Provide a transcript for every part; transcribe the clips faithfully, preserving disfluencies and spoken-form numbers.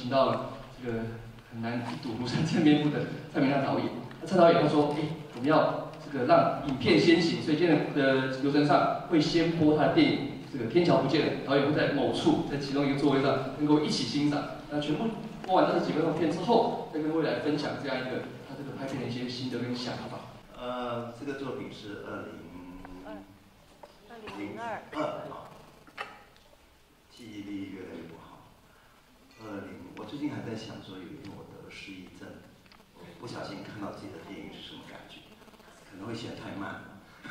请到了这个很难一睹庐山真面目的蔡明亮导演。那蔡导演他说，哎，我们要这个让影片先行，所以今天的流程上会先播他的电影。这个天桥不见了，导演会在某处，在其中一个座位上，跟各位一起欣赏。那全部播完这几个片之后，再跟未来分享这样一个他这个拍片的一些心得跟想法。 呃，这个作品是二零二零零二二好，记忆力越来越不好。二零，我最近还在想说，有一天我得了失忆症，我不小心看到自己的电影是什么感觉，可能会嫌太慢了。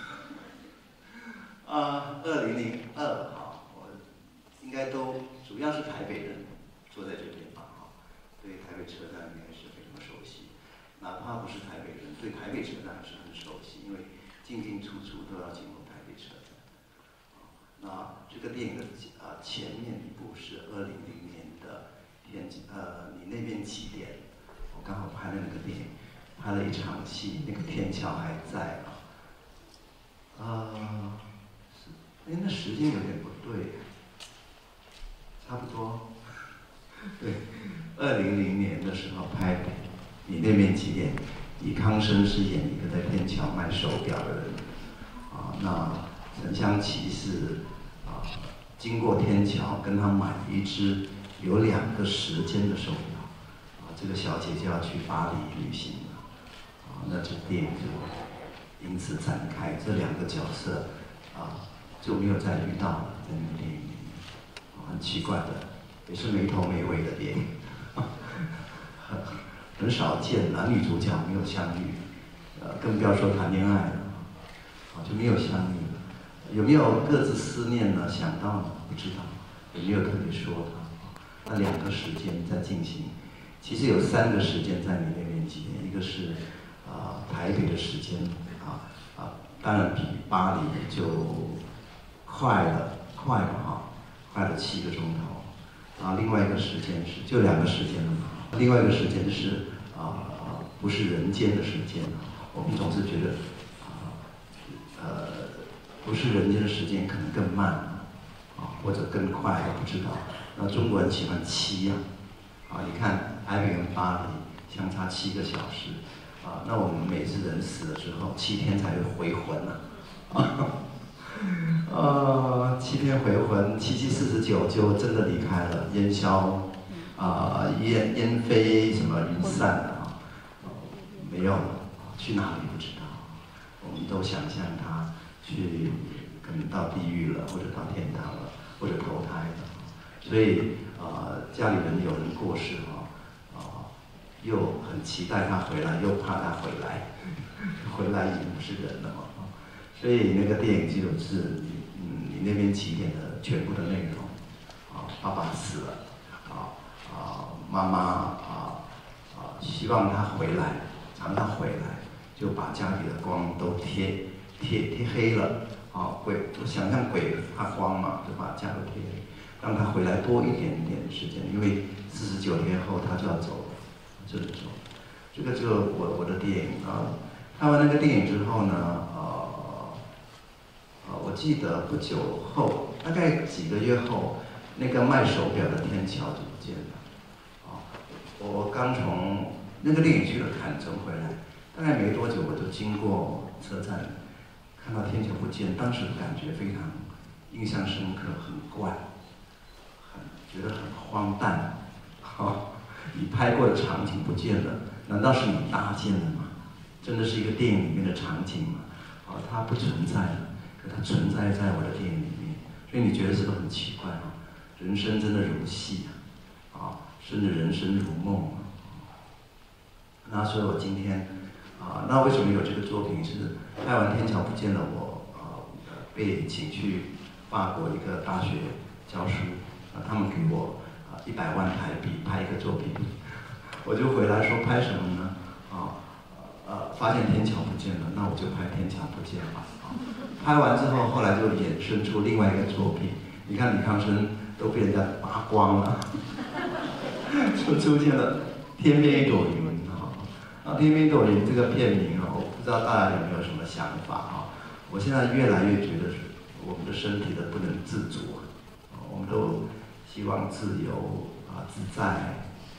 啊，二零零二哈，我应该都主要是台北人坐在这边吧哈，对台北车站应该是非常熟悉，哪怕不是台北人，对台北车站还是很熟悉，因为进进出出都要经过台北车站。那这个电影的啊前面一部是二零零年的天呃你那边几点？我刚好拍了那个电影，拍了一场戏，那个天桥还在啊。啊、呃。哎，那时间有点不对，差不多，对，二零零年的时候拍，你那边几点？李康生是演一个在天桥卖手表的人，啊，那陈香琪是啊经过天桥跟他买一只有两个时间的手表，啊，这个小姐就要去巴黎旅行了，啊，那这电影就因此展开，这两个角色，啊。就没有再遇到了，在那个电影里面，很奇怪的，也是没头没尾的电影，很很少见男女主角没有相遇，呃，更不要说谈恋爱了，啊，就没有相遇了。有没有各自思念呢？想到呢？不知道，有没有特别说他？那两个时间在进行，其实有三个时间在你那边几年，一个是啊、呃、台北的时间，啊啊，当然比巴黎就。快了，快了哈，快了七个钟头，啊，另外一个时间是就两个时间了嘛，另外一个时间是啊、呃、不是人间的时间，我们总是觉得啊 呃, 呃不是人间的时间可能更慢啊或者更快，我不知道。那中国人喜欢七呀、啊，啊你看台北跟巴黎相差七个小时，啊那我们每次人死了之后七天才会回魂呢、啊。啊呃，七天回魂，七七四十九就真的离开了，烟消，啊、呃、烟烟飞什么云散了啊、呃，没有了，去哪里不知道，我们都想象他去可能到地狱了，或者到天堂了，或者投胎了，所以啊、呃、家里人有人过世哈，啊、呃、又很期待他回来，又怕他回来，回来已经不是人了嘛。所以那个电影就是你，嗯，你那边起点的全部的内容，啊，爸爸死了，啊啊，妈妈啊啊，希望他回来，常常回来，就把家里的光都贴贴贴黑了，啊，鬼想象鬼发光嘛，就把家都贴黑，让他回来多一点点时间，因为四十九天后他就要走了，就是说，这个就我我的电影啊，看完那个电影之后呢，啊。啊，我记得不久后，大概几个月后，那个卖手表的天桥就不见了。啊，我刚从那个电影去了坎城回来，大概没多久我就经过车站，看到天桥不见，当时感觉非常印象深刻，很怪，很觉得很荒诞。啊，你拍过的场景不见了，难道是你搭建的吗？真的是一个电影里面的场景吗？啊，它不存在了。它存在在我的电影里面，所以你觉得是不是很奇怪啊？人生真的如戏啊，啊，甚至人生如梦啊。那所以我今天啊，那为什么有这个作品？是拍完《天桥不见了》，我啊被请去法国一个大学教书，啊，他们给我啊一百万台币拍一个作品，我就回来说拍什么呢？啊。呃，发现天桥不见了，那我就拍天桥不见吧。啊，拍完之后，后来就衍生出另外一个作品。你看李康生都被人家扒光了，就出现了《天边一朵云》啊。啊，《天边一朵云》这个片名啊，我不知道大家有没有什么想法啊？我现在越来越觉得，我们的身体的不能自主啊，我们都希望自由啊、自在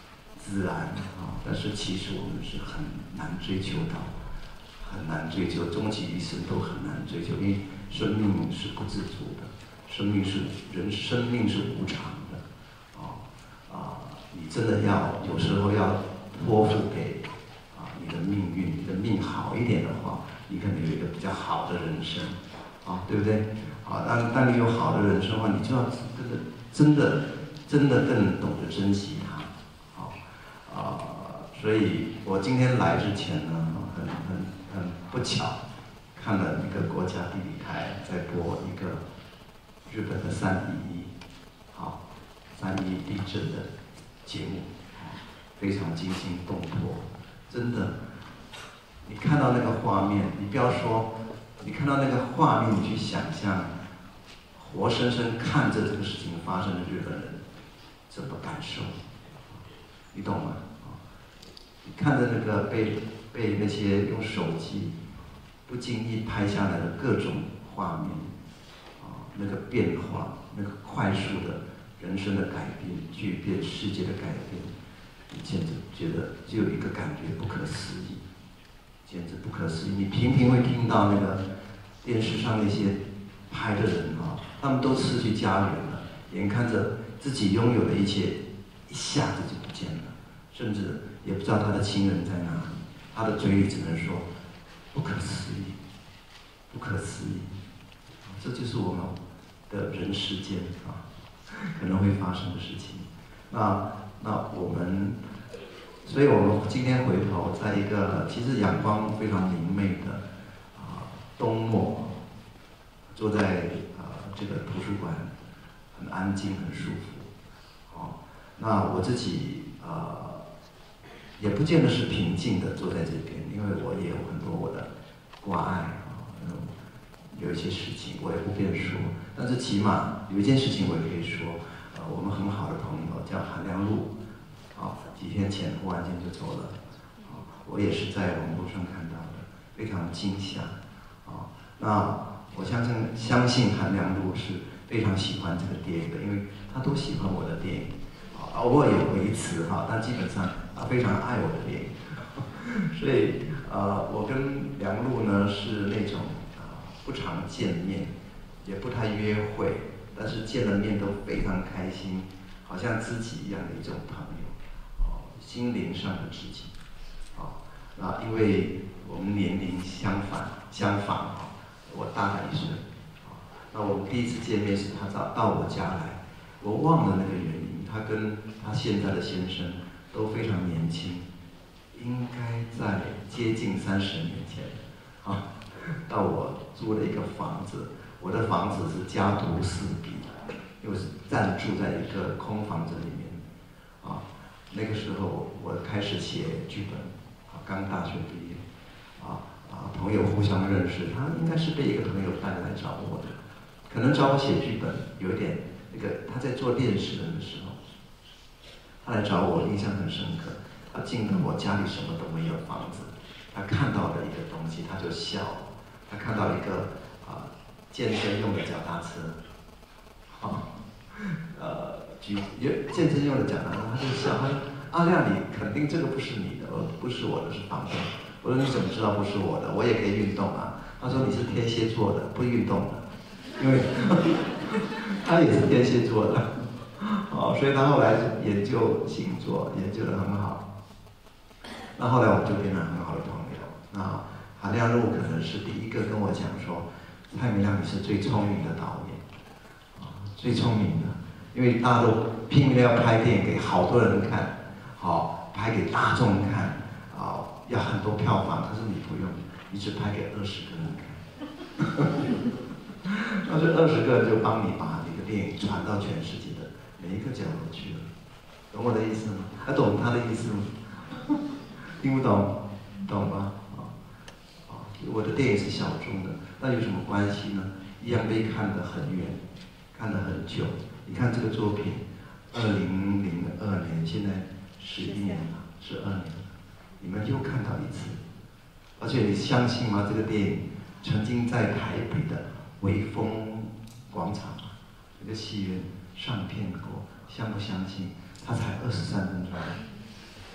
自然啊，但是其实我们是很难追求到，很难追求，终其一生都很难追求，因为生命是不自主的，生命是人，生命是无常的，啊啊，你真的要有时候要托付给啊你的命运，你的命好一点的话，你可能有一个比较好的人生，啊，对不对？啊，当当你有好的人生的话，你就要真的真的真的更懂得珍惜它，好啊，所以我今天来之前呢，很很很不巧，看了一个国家地理台在播一个日本的三一一，好，三一地震的节目，非常惊心动魄，真的，你看到那个画面，你不要说，你看到那个画面，你去想象，活生生看着这个事情发生的日本人怎么感受，你懂吗？你看着那个被被那些用手机不经意拍下来的各种画面，啊，那个变化，那个快速的人生的改变、巨变、世界的改变，你简直觉得就有一个感觉不可思议，简直不可思议。你频频会听到那个电视上那些拍的人啊，他们都失去家园了，眼看着自己拥有的一切一下子就不见了，甚至也不知道他的亲人在哪里，他的嘴里只能说不可思议，不可思议。这就是我们的人世间啊可能会发生的事情。那那我们，所以我们今天回头，在一个其实阳光非常明媚的啊冬末，坐在啊这个图书馆，很安静，很舒服。哦，那我自己啊。也不见得是平静的坐在这边，因为我也有很多我的挂碍啊，嗯，有一些事情我也不便说，但是起码有一件事情我也可以说，呃，我们很好的朋友叫韩良露，啊，几天前忽然间就走了，啊，我也是在网络上看到的，非常惊吓，啊，那我相信相信韩良露是非常喜欢这个电影的，因为他都喜欢我的电影。偶尔有维持哈，但基本上他非常爱我的电影，所以呃，我跟梁璐呢是那种啊、呃、不常见面，也不太约会，但是见了面都非常开心，好像知己一样的一种朋友，哦，心灵上的知己，哦，那因为我们年龄相反相仿哈，我大他一岁，哦，那我们第一次见面是他到到我家来，我忘了那个原因。他跟他现在的先生都非常年轻，应该在接近三十年前，啊，到我租了一个房子，我的房子是家徒四壁，又是暂住在一个空房子里面，啊，那个时候我开始写剧本，啊，刚大学毕业，啊啊，朋友互相认识，他应该是被一个朋友带来找我的，可能找我写剧本有一点那个他在做电视人的时候。他来找我，印象很深刻。他进到我家里什么都没有，房子，他看到了一个东西，他就笑了。他看到一个啊、呃、健身用的脚踏车，啊，呃，举健身用的脚踏车，他就笑，他说：“阿亮，你肯定这个不是你的，不是我的，是房东。”我说：“你怎么知道不是我的？我也可以运动啊。”他说：“你是天蝎座的，不运动的，因为他也是天蝎座的。”哦，所以他后来研究星座，研究得很好。那后来我们就变成很好的朋友。那韩亮露可能是第一个跟我讲说，蔡明亮你是最聪明的导演，啊，最聪明的，因为大家都拼命的要拍电影给好多人看，好拍给大众看，啊，要很多票房，可是你不用，你只拍给二十个人看，那这二十个人就帮你把你的电影传到全世界的。每一个角落去了，懂我的意思吗？还懂他的意思吗？听不懂，懂吗？啊，啊，我的电影是小众的，那有什么关系呢？一样被看得很远，看得很久。你看这个作品，二零零二年，现在十一年了，十二年了，你们又看到一次，而且你相信吗？这个电影曾经在台北的微风广场这个戏院上片过，相不相信？它才二十三分钟，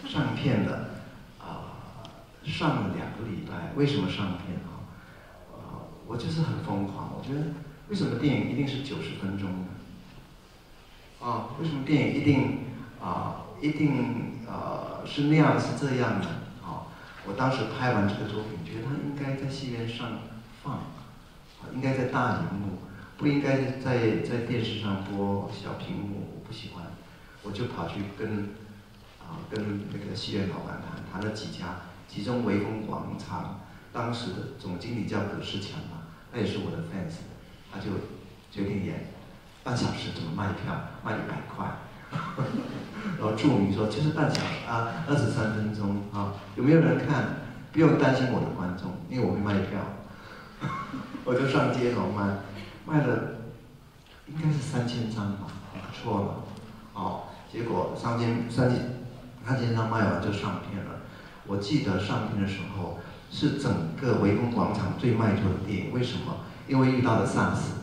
上片了，啊、呃，上了两个礼拜。为什么上片啊？啊、呃，我就是很疯狂。我觉得为什么电影一定是九十分钟呢？啊，为什么电影一定啊、呃、一定呃是那样是这样呢？啊，我当时拍完这个作品，觉得它应该在戏院上放，啊，应该在大荧幕，不应该在在电视上播小屏幕。我不喜欢，我就跑去跟啊跟那个戏院老板谈，谈了几家，其中维风广场当时的总经理叫葛世强嘛，他也是我的 fans， 他就决定演。半小时怎么卖票？卖一百块，然后注明说就是半小时啊，二十三分钟啊，有没有人看？不用担心我的观众，因为我会卖票，我就上街头卖，卖了应该是三千张吧，不错了，哦，结果三千三千三千张卖完就上片了。我记得上片的时候是整个维风广场最卖座的电影，为什么？因为遇到了 SARS。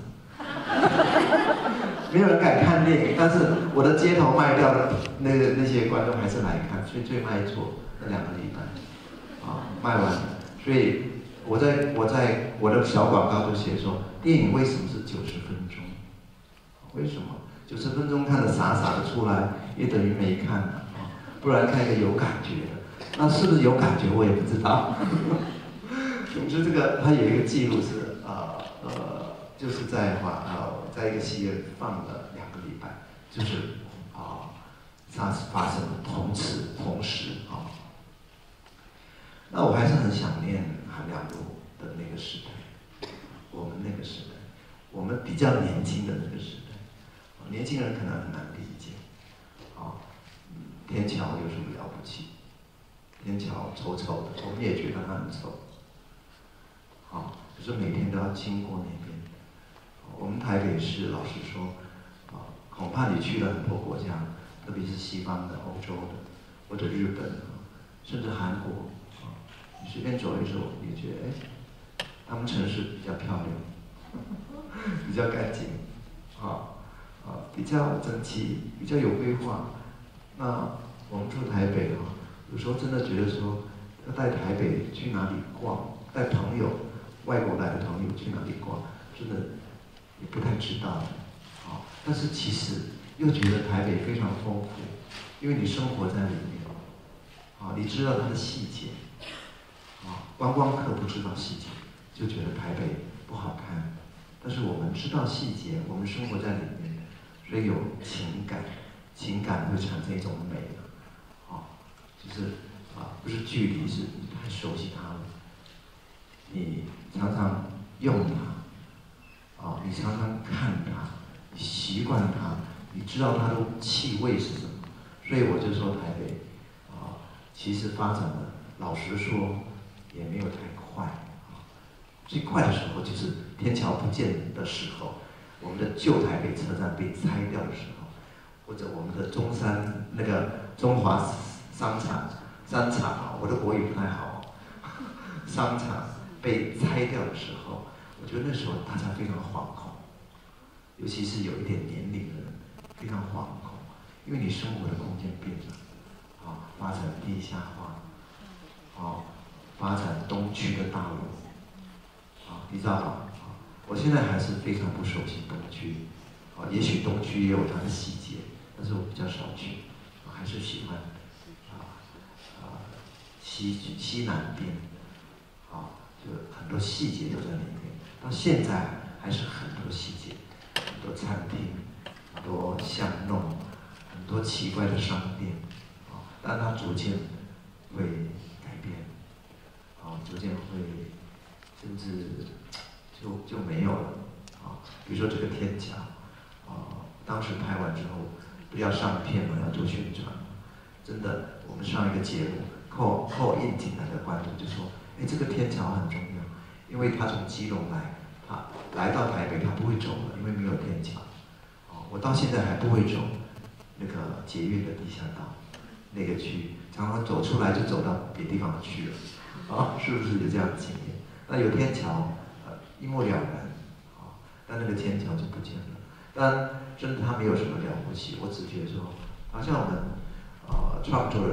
没有人敢看电影，但是我的街头卖掉的那个那些观众还是来看，所以最卖座那两个礼拜，啊，卖完了。所以我在我在我的小广告就写说，电影为什么是九十分钟？为什么九十分钟看的傻傻的出来，也等于没看啊？不然看一个有感觉的，那是不是有感觉我也不知道。总之，这个它有一个记录是啊呃。呃就是在华呃，在一个戏院放了两个礼拜，就是啊，它是发生的同时同时啊。那我还是很想念韩良露的那个时代，我们那个时代，我们比较年轻的那个时代，年轻人可能很难理解，啊，天桥有什么了不起？天桥丑丑的，我们也觉得它很丑，啊，可是每天都要经过那边。我们台北市老实说，啊，恐怕你去了很多国家，特别是西方的、欧洲的，或者日本啊，甚至韩国啊，你随便走一走，你觉得哎，他们城市比较漂亮，比较干净，啊啊，比较整齐，比较有规划。那我们住台北啊，有时候真的觉得说，要带台北去哪里逛，带朋友，外国来的朋友去哪里逛，真的。也不太知道，啊，但是其实又觉得台北非常丰富，因为你生活在里面，啊，你知道它的细节，啊，观光客不知道细节，就觉得台北不好看，但是我们知道细节，我们生活在里面，所以有情感，情感会产生一种美，啊，就是啊，不是距离，是你太熟悉它了，你常常用它。啊，你常常看它，你习惯它，你知道它的气味是什么，所以我就说台北，啊，其实发展的，老实说，也没有太快，啊，最快的时候就是天桥不见的时候，我们的旧台北车站被拆掉的时候，或者我们的中山那个中华商场商场啊，我的国语不太好，商场被拆掉的时候。我觉得那时候大家非常惶恐，尤其是有一点年龄的人非常惶恐，因为你生活的空间变了，啊，发展地下化，啊，发展东区的大楼，啊，你知道吗？啊，我现在还是非常不熟悉东区，啊，也许东区也有它的细节，但是我比较少去，我还是喜欢，啊，啊，西西南边，啊，就很多细节都在里面。到现在还是很多细节，很多餐厅，很多巷弄，很多奇怪的商店，啊，但它逐渐会改变，啊，逐渐会，甚至就就没有了，啊，比如说这个天桥，啊，当时拍完之后，不要上片了，要做宣传，真的，我们上一个节目，扣扣印进来的观众就说，哎，这个天桥很重要。因为他从基隆来，他来到台北，他不会走了，因为没有天桥。哦，我到现在还不会走那个捷运的地下道，那个区，常常走出来就走到别地方去了。啊，是不是有这样的经验？那有天桥，呃，一目了然。啊，但那个天桥就不见了。但真的他没有什么了不起，我只觉得说，好像我们呃创作人啊，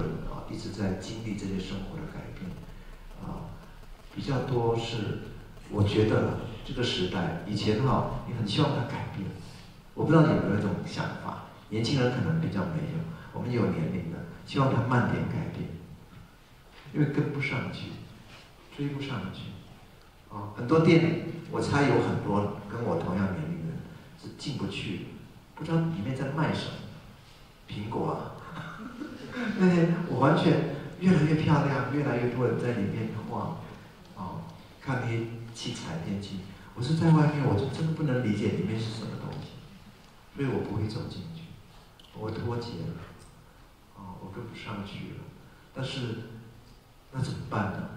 一直在经历这些生活的改变，啊，比较多是我觉得这个时代以前哈，你很希望它改变，我不知道你有没有这种想法，年轻人可能比较没有，我们有年龄的希望它慢点改变，因为跟不上去，追不上去，啊，很多店里我猜有很多跟我同样年龄的人是进不去的，不知道里面在卖什么，苹果啊。那天我完全越来越漂亮，越来越多人在里面晃，哦，看那些器材电器。我是在外面，我就真的不能理解里面是什么东西，所以我不会走进去，我脱节了，哦，我跟不上去了。但是那怎么办呢？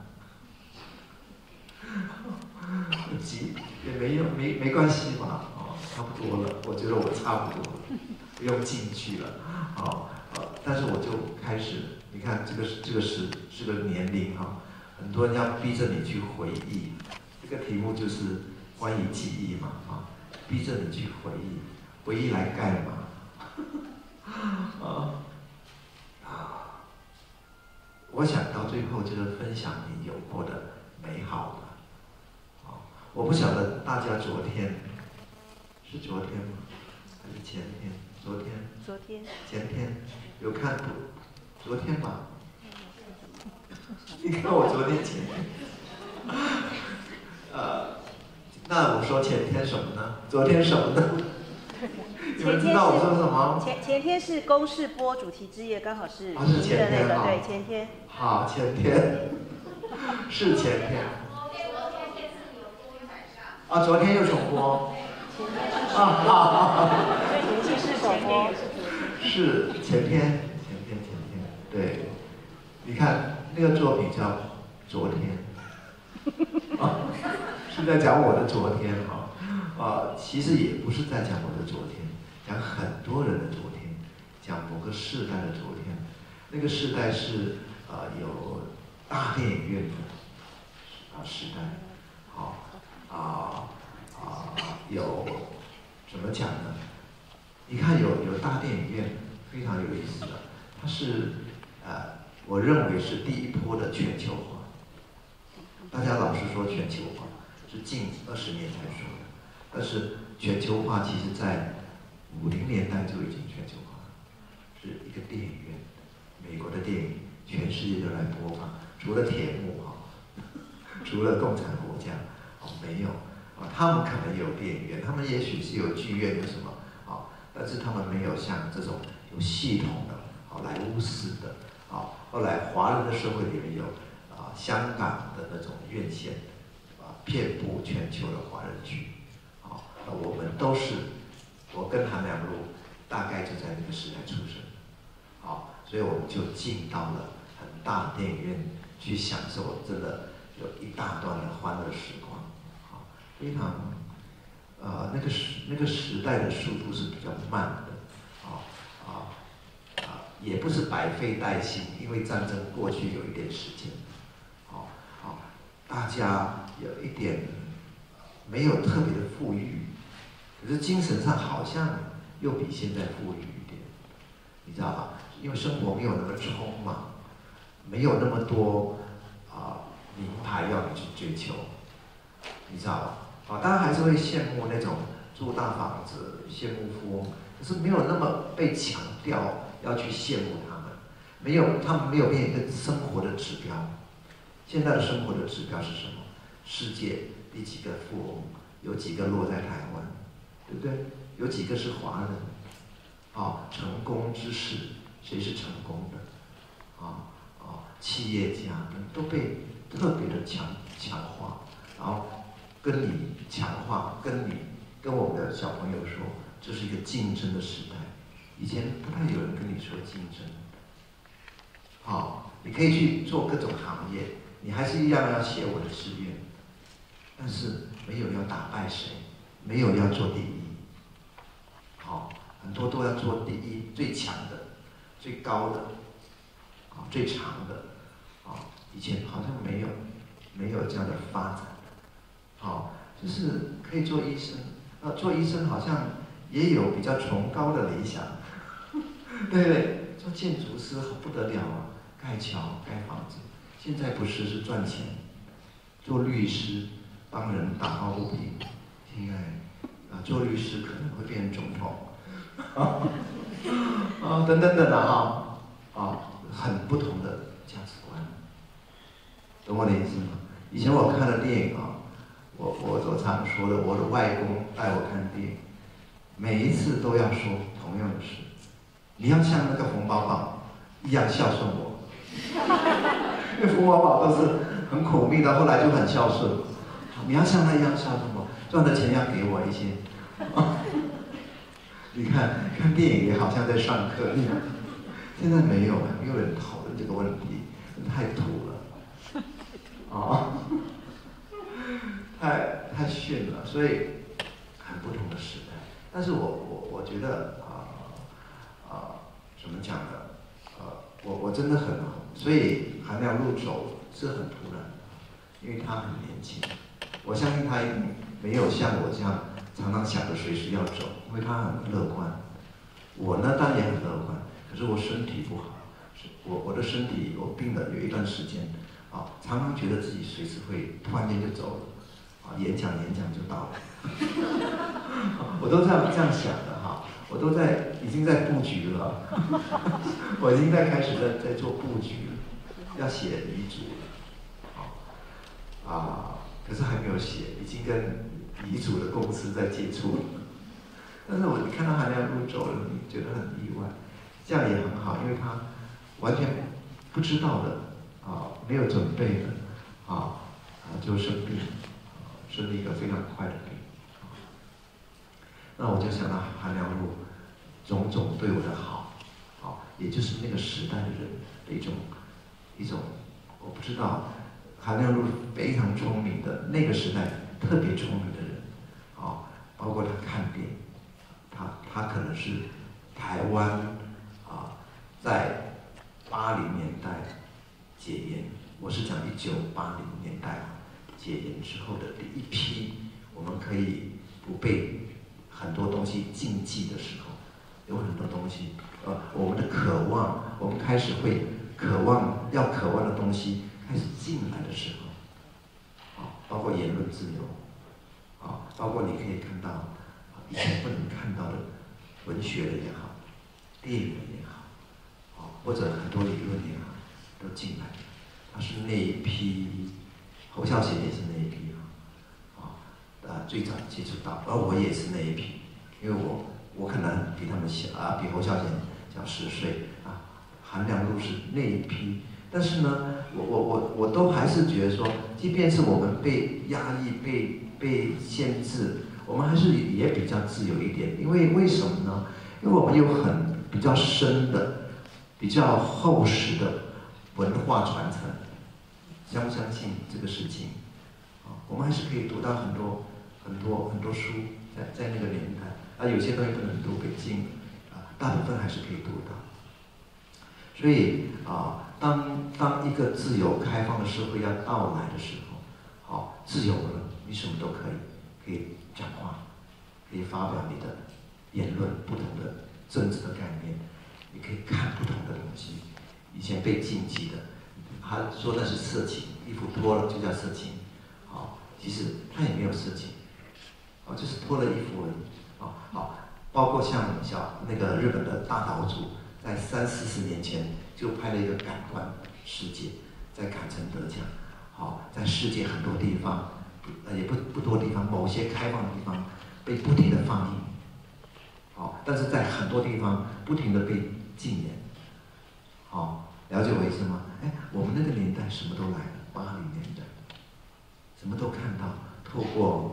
急也没用，没没关系嘛，哦，差不多了，我觉得我差不多了，不用进去了，哦。呃，但是我就开始，你看这个这个是这个年龄哈，很多人要逼着你去回忆，这个题目就是关于记忆嘛啊，逼着你去回忆，回忆来干嘛？啊啊！我想到最后就是分享你有过的美好的，啊，我不晓得大家昨天是昨天吗？还是前天？昨天。 昨天。 前天。有看过，昨天吧？你看我昨天前天，呃，那我说前天什么呢？昨天什么呢？你们知道我说什么？ 前前天是公视播主题之夜，刚好是啊，是前天哈，对，前天。 好，前天是前天。啊，昨天又重播。啊啊！ 前天是首播。 是前天，前天，前天，对，你看那个作品叫《昨天》，啊，是在讲我的昨天哈，啊，其实也不是在讲我的昨天，讲很多人的昨天，讲某个世代的昨天，那个世代是啊、呃、有大电影院的啊时代，好啊啊有怎么讲呢？你看有有大电影院非常有意思的，它是呃，我认为是第一波的全球化。大家老是说全球化是近二十年才说的，但是全球化其实在五零年代就已经全球化了，是一个电影院，美国的电影全世界都来播放，除了铁幕哈，除了共产国家哦没有啊，他们可能有电影院，他们也许是有剧院有什么。但是他们没有像这种有系统的好莱坞式的啊，后来华人的社会里面有啊香港的那种院线啊，遍布全球的华人区，啊，那我们都是，我跟韩良露大概就在那个时代出生，好，所以我们就进到了很大的电影院去享受，真的有一大段的欢乐时光，啊，非常。呃，那个时那个时代的速度是比较慢的，啊啊啊，也不是百废待兴，因为战争过去有一点时间，啊啊，大家有一点没有特别的富裕，可是精神上好像又比现在富裕一点，你知道吧？因为生活没有那么冲嘛，没有那么多啊名牌要你去追求，你知道吧？啊，当然还是会羡慕那种住大房子，羡慕富翁，可是没有那么被强调要去羡慕他们，没有，他们没有变成一个生活的指标。现在的生活的指标是什么？世界第几个富翁？有几个落在台湾？对不对？有几个是华人？啊，成功之士，谁是成功的？啊啊，企业家都被特别的强强化，然后。跟你强化，跟你跟我们的小朋友说，这是一个竞争的时代。以前不太有人跟你说竞争。好，你可以去做各种行业，你还是一样要写我的志愿，但是没有要打败谁，没有要做第一。好，很多都要做第一，最强的、最高的、啊最长的。啊，以前好像没有没有这样的发展。好，就是可以做医生，啊，做医生好像也有比较崇高的理想，对不对？做建筑师不得了啊， 盖桥、盖房子。现在不是是赚钱，做律师帮人打抱不平，现在啊做律师可能会变总统，啊啊等等等啊啊很不同的价值观，懂我的意思吗？以前我看了电影啊，我我我常说的，我的外公带我看电影，每一次都要说同样的事，你要像那个冯宝宝一样孝顺我。因为冯宝宝都是很苦命的，后来就很孝顺。你要像他一样孝顺我，赚的钱要给我一些。你看看电影也好像在上课一样。现在没有了，没有人讨论这个问题，太土了。啊，太太逊了，所以很不同的时代。但是我我我觉得啊啊、呃呃、怎么讲呢？呃，我我真的很，所以韩良露走是很突然的，因为他很年轻，我相信他一定没有像我这样常常想着随时要走，因为他很乐观。我呢当然也很乐观，可是我身体不好，我我的身体我病了有一段时间，啊，常常觉得自己随时会突然间就走了，啊，演讲演讲就到了，我都这样这样想的哈。我都在，已经在布局了，我已经在开始在在做布局了，要写遗嘱了，啊，啊，可是还没有写，已经跟遗嘱的公司在接触了。但是我看到韩良露走了，你觉得很意外，这样也很好，因为他完全不知道的，啊，没有准备的，啊，啊就生病，啊，生了一个非常快的病。那我就想到韩良露种种对我的好，好，也就是那个时代的人的一种一种，我不知道，韩良露非常聪明的，那个时代特别聪明的人，啊，包括他看病，他他可能是台湾啊，在八零年代解严，我是讲一九八零年代解严之后的第一批，我们可以不被很多东西禁忌的时候，有很多东西，呃，我们的渴望，我们开始会渴望要渴望的东西开始进来的时候，啊，包括言论自由，啊，包括你可以看到，啊，以前不能看到的文学的也好，电影也好，啊，或者很多理论也好，都进来了。他是那一批，侯孝贤也是那一批。啊，最早接触到，而我也是那一批，因为我我可能比他们小啊，比侯孝贤小十岁啊，韩良露是那一批，但是呢，我我我我都还是觉得说，即便是我们被压抑、被被限制，我们还是也比较自由一点，因为为什么呢？因为我们有很比较深的、比较厚实的文化传承，相不相信这个事情？啊，我们还是可以读到很多。很多很多书在在那个年代，啊，有些东西不能读，被禁，啊，大部分还是可以读到。所以啊，当当一个自由开放的社会要到来的时候，好，自由了，你什么都可以，可以讲话，可以发表你的言论，不同的政治的概念，你可以看不同的东西。以前被禁忌的，他说那是色情，衣服脱了就叫色情，好，其实他也没有色情。哦，就是脱了衣服而已。哦，好，包括像小那个日本的大岛渚，在三四十年前就拍了一个《感官世界》，在坎城得奖。好，在世界很多地方，呃，也不不多地方，某些开放的地方被不停的放映。好，但是在很多地方不停的被禁言。好，了解我意思吗？哎，我们那个年代什么都来了，八零年代，什么都看到，透过。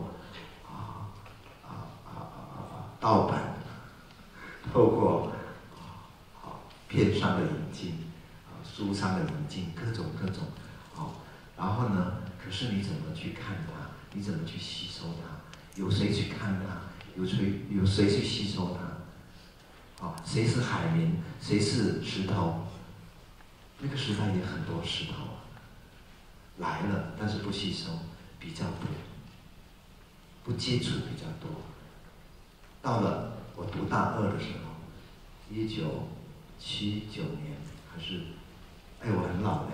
盗版，透过啊片商的引进，啊书商的引进，各种各种，好，然后呢，可是你怎么去看它？你怎么去吸收它？有谁去看它？有谁有谁去吸收它？啊，谁是海绵？谁是石头？那个时代也很多石头来了，但是不吸收，比较多，不接触比较多。到了我读大二的时候，一九七九年还是哎，我很老嘞。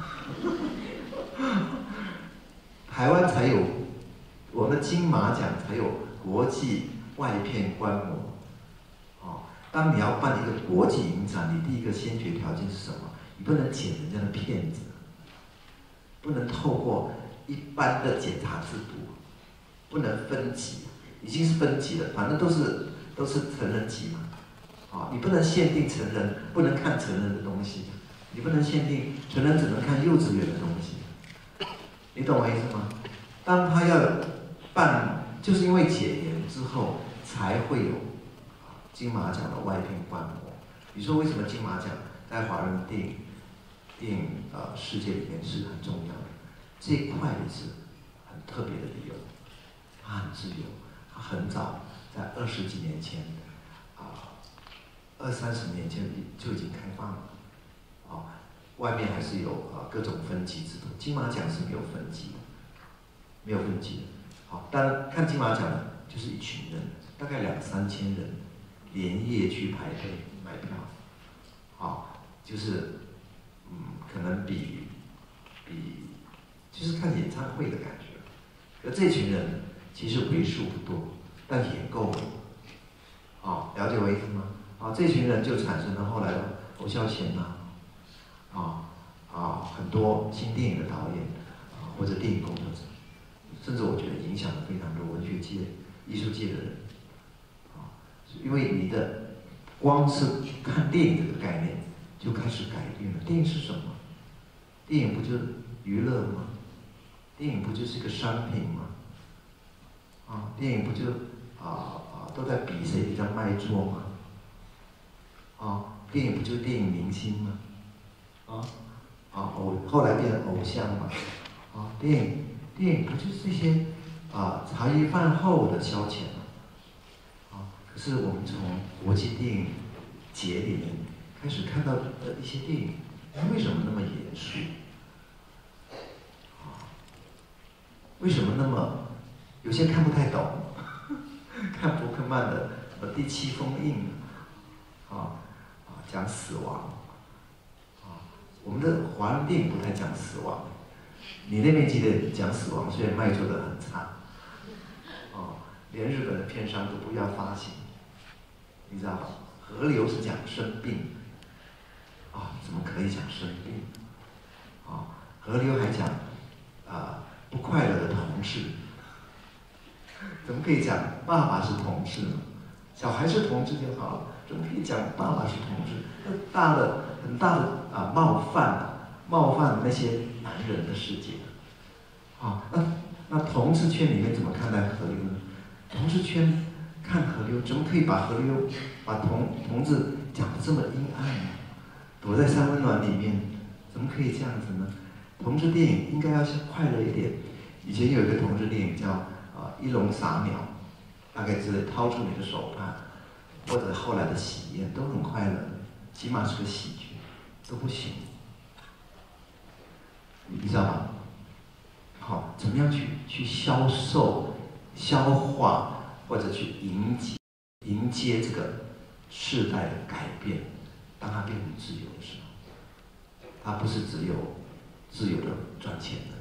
台湾才有，我们的金马奖才有国际外片观摩。哦，当你要办一个国际影展，你第一个先决条件是什么？你不能剪人家的片子，不能透过一般的检查制度，不能分级，已经是分级了，反正都是都是成人级嘛。啊，你不能限定成人，不能看成人的东西，你不能限定成人只能看幼稚园的东西，你懂我意思吗？当他要办，就是因为解严之后才会有金马奖的外片观摩。你说为什么金马奖在华人电影电影呃世界里面是很重要的？这一块也是很特别的理由，它很自由，它很早在二十几年前。二三十年前就已经开放了，啊、哦，外面还是有啊、呃、各种分级制度。金马奖是没有分级的，没有分级的。好、哦，当然看金马奖的就是一群人，大概两三千人，连夜去排队买票，啊、哦，就是嗯，可能比比就是看演唱会的感觉。而这群人其实为数不多，但也够了。啊、哦，了解我意思吗？啊，这群人就产生了后来的侯孝贤呐，啊啊，很多新电影的导演啊，或者电影工作者，甚至我觉得影响了非常多文学界、艺术界的人，啊，因为你的光是看电影这个概念就开始改变了。电影是什么？电影不就是娱乐吗？电影不就是一个商品吗？啊，电影不就啊啊都在比谁比较卖座吗？啊，电影不就电影明星吗？啊啊，偶后来变成偶像嘛。啊，电影电影不就是这些啊茶余饭后的消遣吗？啊，可是我们从国际电影节里面开始看到的一些电影，为什么那么严肃？啊，为什么那么有些看不太懂？看伯克曼的《第七封印》啊。讲死亡，啊，我们的华人电影不太讲死亡，你那边记得讲死亡，所以卖座的很惨，哦，连日本的片商都不要发行，你知道吗？河流是讲生病，啊，怎么可以讲生病？啊，河流还讲啊不快乐的同志，怎么可以讲爸爸是同志呢？小孩是同志就好了。怎么可以讲爸爸是同志？那大的很大的啊冒犯啊，冒犯那些男人的世界。啊，那那同志圈里面怎么看待河流呢？同志圈看河流，怎么可以把河流、把同同志讲得这么阴暗呢？躲在三温暖里面，怎么可以这样子呢？同志电影应该要快乐一点。以前有一个同志电影叫啊一笼撒鸟，大概是掏出你的手帕。或者后来的喜宴都很快乐，起码是个喜剧，都不行，你知道吗？好，怎么样去去销售、消化或者去迎接迎接这个世代的改变，当它变成自由的时候，它不是只有自由的赚钱的，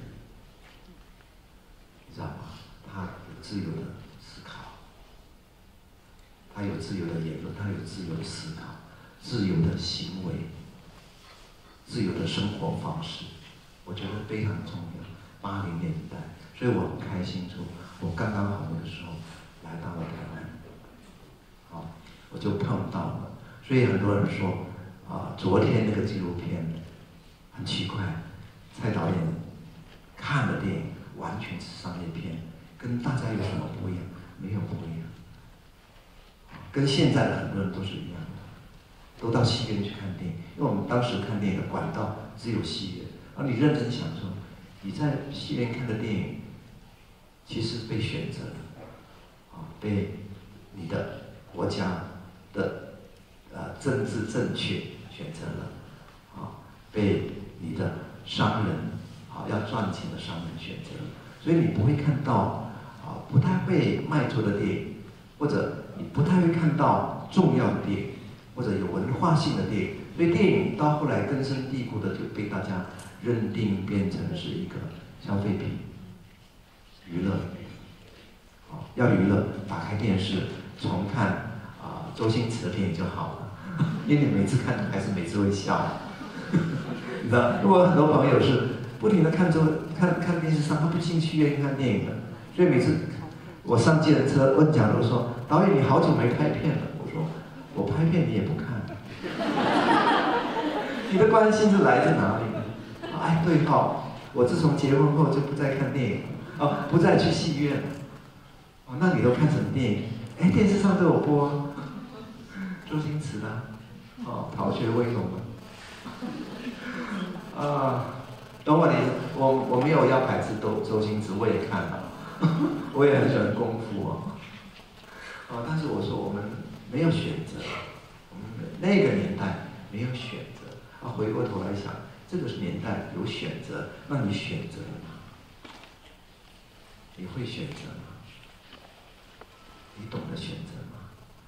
你知道吗？它有自由的。他有自由的言论，他有自由的思考，自由的行为，自由的生活方式，我觉得非常重要。八零年代，所以我很开心说，我刚刚好那个时候来到了台湾，好，我就碰到了。所以很多人说，啊，昨天那个纪录片很奇怪，蔡导演看的电影完全是商业片，跟大家有什么不一样？没有不一样。跟现在的很多人都是一样的，都到戏院去看电影，因为我们当时看电影的管道只有戏院，而你认真想说，你在戏院看的电影，其实被选择的，啊，被你的国家的呃政治正确选择了，啊，被你的商人啊要赚钱的商人选择了，所以你不会看到啊不太被卖座的电影，或者你不太会看到重要的电影，或者有文化性的电影所以电影到后来根深蒂固的就被大家认定变成是一个消费品、娱乐。好，要娱乐，打开电视重看啊、周星驰的电影就好了，因为你每次看还是每次会笑。你知道，因为我很多朋友是不停的看周看看电视上，他不进去愿意看电影的，所以每次我上计程车问讲都说，导演你好久没拍片了，我说我拍片你也不看，你的关心是来自哪里？哎，对哈，我自从结婚后就不再看电影了，哦，不再去戏院了，哦，那你都看什么电影？哎，电视上都有播，周星驰的，哦，逃学威龙的。啊，懂我的意思，我我没有要排斥周周星驰，我也看了，我也很喜欢功夫哦。啊，但是我说我们没有选择，我们那个年代没有选择。啊，回过头来想，这个年代有选择，那你选择了吗？你会选择吗？你懂得选择吗？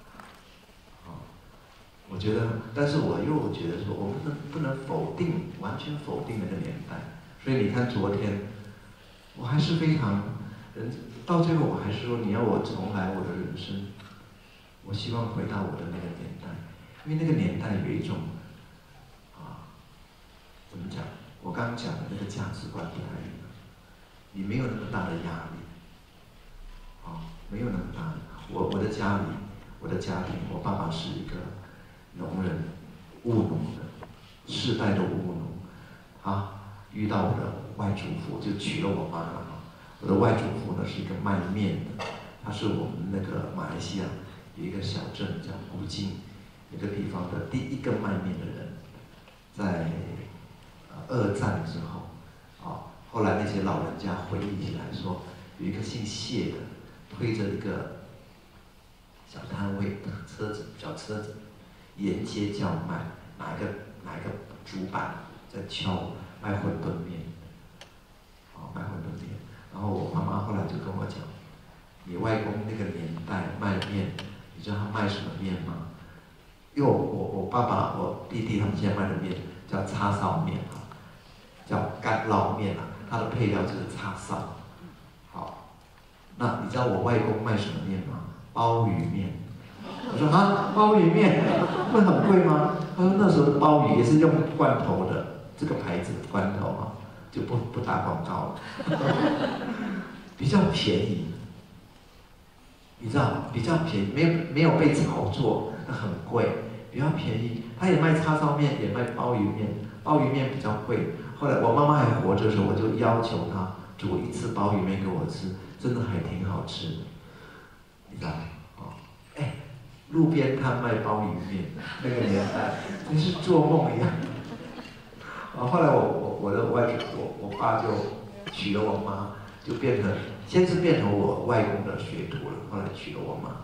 我觉得，但是我又觉得说，我们不能不能否定，完全否定那个年代。所以你看昨天，我还是非常，人到最后我还是说，你要我重来我的人生，我希望回到我的那个年代，因为那个年代有一种，啊，怎么讲？我刚刚讲的那个价值观在哪里呢？你没有那么大的压力，啊，没有那么大的。我我的家里，我的家庭，我爸爸是一个农人，务农的，世代的务农，啊，遇到我的外祖父就娶了我妈了啊。我的外祖父呢是一个卖面的，他是我们那个马来西亚有一个小镇叫古晋那个地方的第一个卖面的人，在二战之后，啊，后来那些老人家回忆起来说，有一个姓谢的推着一个小摊位，车子小车子。沿街叫卖，拿一个拿一个竹板在敲卖馄饨面，哦，卖馄饨面。然后我妈妈后来就跟我讲，你外公那个年代卖面，你知道他卖什么面吗？因为我我我爸爸我弟弟他们现在卖的面叫叉烧面啊，叫干捞面啊，它的配料就是叉烧。好，那你知道我外公卖什么面吗？鲍鱼面。我说啊，鲍鱼面会很贵吗？他说那时候的鲍鱼也是用罐头的，这个牌子的罐头啊，就不不打广告了，比较便宜，你知道吗？比较便宜，没有没有被炒作，那很贵，比较便宜。他也卖叉烧面，也卖鲍鱼面，鲍鱼面比较贵。后来我妈妈还活着的时候，我就要求她煮一次鲍鱼面给我吃，真的还挺好吃的，你知道吗？哎。路边摊卖鲍鱼面，那个年代真是做梦一样。啊，后来我我我的外我我爸就娶了我妈，就变成先是变成我外公的学徒了，后来娶了我妈。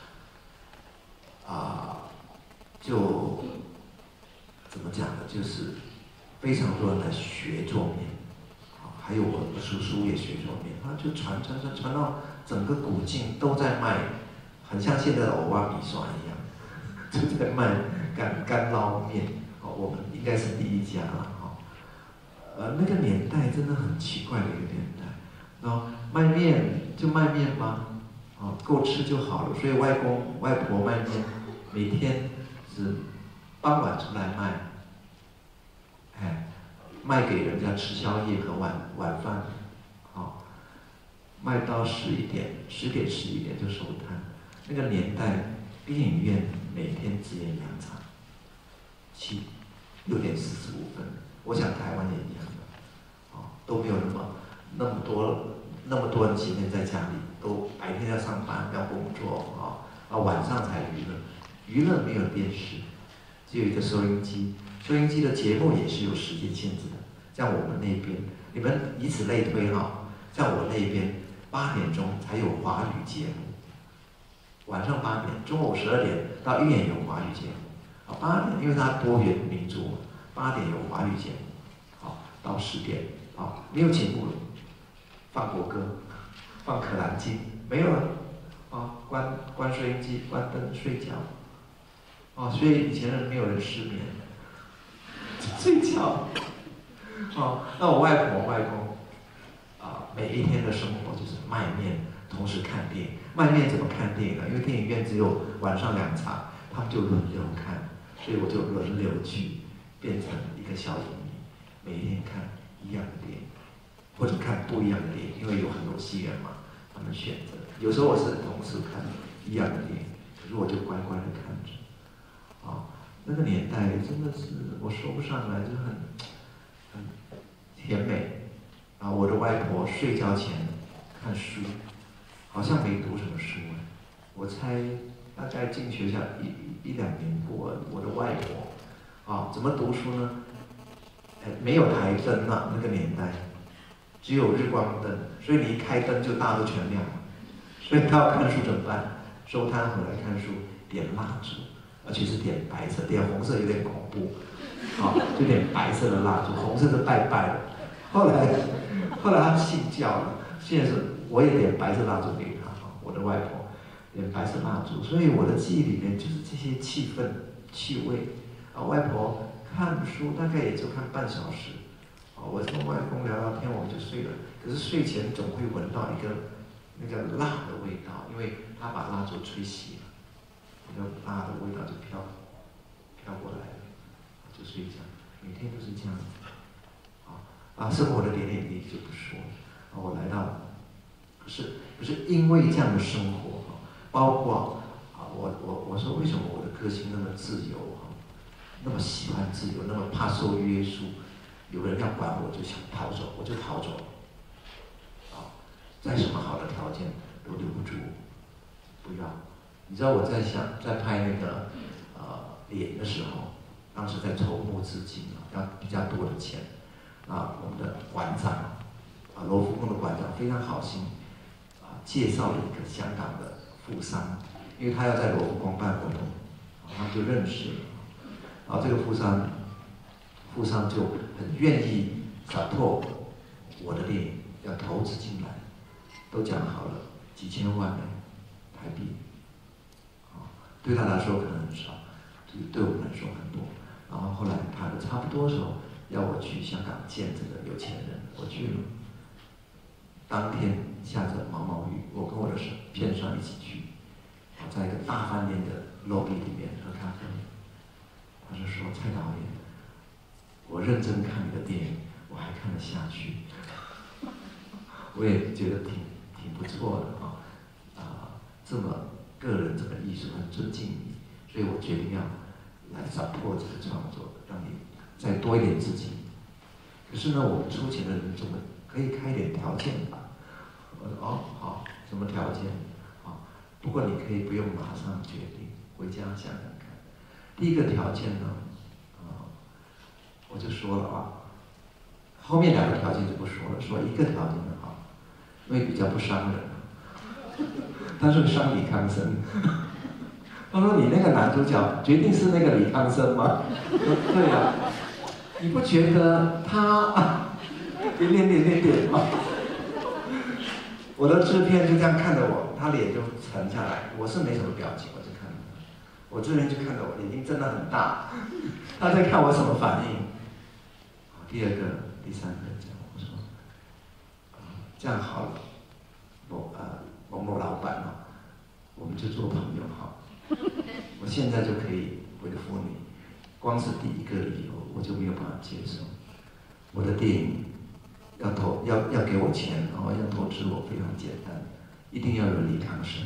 啊，就怎么讲呢？就是非常多人来学做面，啊，还有我叔叔也学做面，他就传传传传到整个古晋都在卖。很像现在的欧巴米刷一样，就在卖干干捞面，哦，我们应该是第一家了，哈。呃，那个年代真的很奇怪的一个年代，然后卖面就卖面吧，哦，够吃就好了。所以外公外婆卖面，每天是傍晚出来卖，哎，卖给人家吃宵夜和晚晚饭，好，卖到十一点，十点十一点就收摊。那个年代，电影院每天只演两场，七六点四十五分。我想台湾也一样的，哦，都没有那么那么多那么多人今天在家里，都白天要上班要工作啊，啊晚上才娱乐，娱乐没有电视，只有一个收音机，收音机的节目也是有时间限制的。像我们那边，你们以此类推哈，像我那边八点钟才有华语节目。晚上八点，中午十二点到一点有华语节目，啊八点，因为它多元民族嘛，八点有华语节目，好到十点，好没有节目了，放国歌，放可兰经，没有了，啊关关收音机，关灯睡觉，啊所以以前人没有人失眠， 睡觉。哦，那我外婆外公啊，每一天的生活就是卖面，同时看电影。卖面怎么看电影呢？因为电影院只有晚上两场，他们就轮流看，所以我就轮流去，变成一个小影迷，每一天看一样的电影，或者看不一样的电影，因为有很多戏院嘛，他们选择。有时候我是同时看一样的电影，可是我就乖乖的看着。啊，那个年代真的是我说不上来，就很很甜美。啊，我的外婆睡觉前看书，好像没读什么书。我猜大概进学校一一两年过，我的外婆啊，怎么读书呢？哎，没有台灯啊，那个年代只有日光灯，所以你一开灯就大家都全亮了。所以他要看书怎么办？收摊回来看书，点蜡烛。而且是点白色，点红色有点恐怖，啊，就点白色的蜡烛，红色就拜拜了。后来，后来他信教了，现在是我也点白色蜡烛给他，我的外婆点白色蜡烛，所以我的记忆里面就是这些气氛、气味。啊，外婆看书大概也就看半小时，啊，我跟外公聊聊天我们就睡了。可是睡前总会闻到一个那个蜡的味道，因为他把蜡烛吹熄了。那个蜡的味道就飘飘过来了，就睡觉，每天都是这样子。啊啊，生活的点点滴滴就不说了。啊，我来到，可是可是因为这样的生活，包括啊，我我我说为什么我的个性那么自由哈，那么喜欢自由，那么怕受约束，有人要管我就想逃走，我就逃走。啊，再什么好的条件都留不住我，不要。你知道我在想，在拍那个呃脸的时候，当时在筹募资金啊，要比较多的钱。啊，我们的馆长啊，罗浮宫的馆长非常好心啊，介绍了一个香港的富商，因为他要在罗浮宫办活动，啊，他们就认识了。然后这个富商，富商就很愿意 support 我的电影，要投资进来，都讲好了几千万台币。对他来说可能很少，对对我们来说很多。然后后来拍的差不多的时候，要我去香港见这个有钱人，我去了。当天下着毛毛雨，我跟我的片商一起去，在一个大饭店的 lobby 里面喝咖啡。他就说：“蔡导演，我认真看你的电影，我还看得下去。”我也觉得挺挺不错的啊，啊，这么。个人这个艺术很尊敬你，所以我决定要来 support 这个创作，让你再多一点资金。可是呢，我们出钱的人总可以开一点条件吧？我说哦，好，什么条件？啊，不过你可以不用马上决定，回家想想看。第一个条件呢，啊，我就说了啊，后面两个条件就不说了，说一个条件的啊，因为比较不伤人。他是伤李康生，他说：“你那个男主角决定是那个李康生吗？”我说：“对呀、啊，你不觉得他点点点点点吗？”我的制片就这样看着我，他脸就沉下来。我是没什么表情，我就看着他。我制片就看着我，眼睛睁得很大，他在看我什么反应。第二个、第三个这样，我说：“这样好了，我呃。”某某老板啊，我们就做朋友哈。我现在就可以回复你，光是第一个理由我就没有办法接受。我的电影要投要要给我钱，然后要投资我非常简单，一定要有李康生，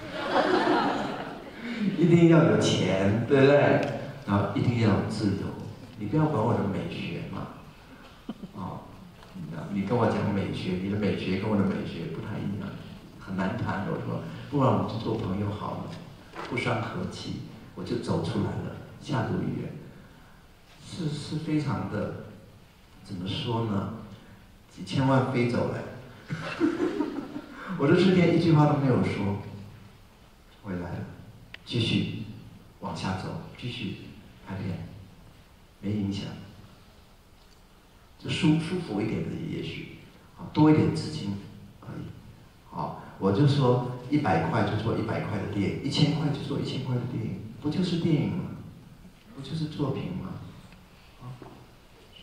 一定要有钱，对不对？然后一定要有自由，你不要管我的美学嘛，啊，你跟我讲美学，你的美学跟我的美学不太一样。很难谈的，我说，不然我们就做朋友好了，不伤和气，我就走出来了，下毒语言，是是非常的，怎么说呢？几千万飞走了，我的制片一句话都没有说，回来了，继续往下走，继续拍片，没影响，就舒舒服一点的也许，啊，多一点资金而已，好。我就说一百块就做一百块的电影，一千块就做一千块的电影，不就是电影吗？不就是作品吗？啊，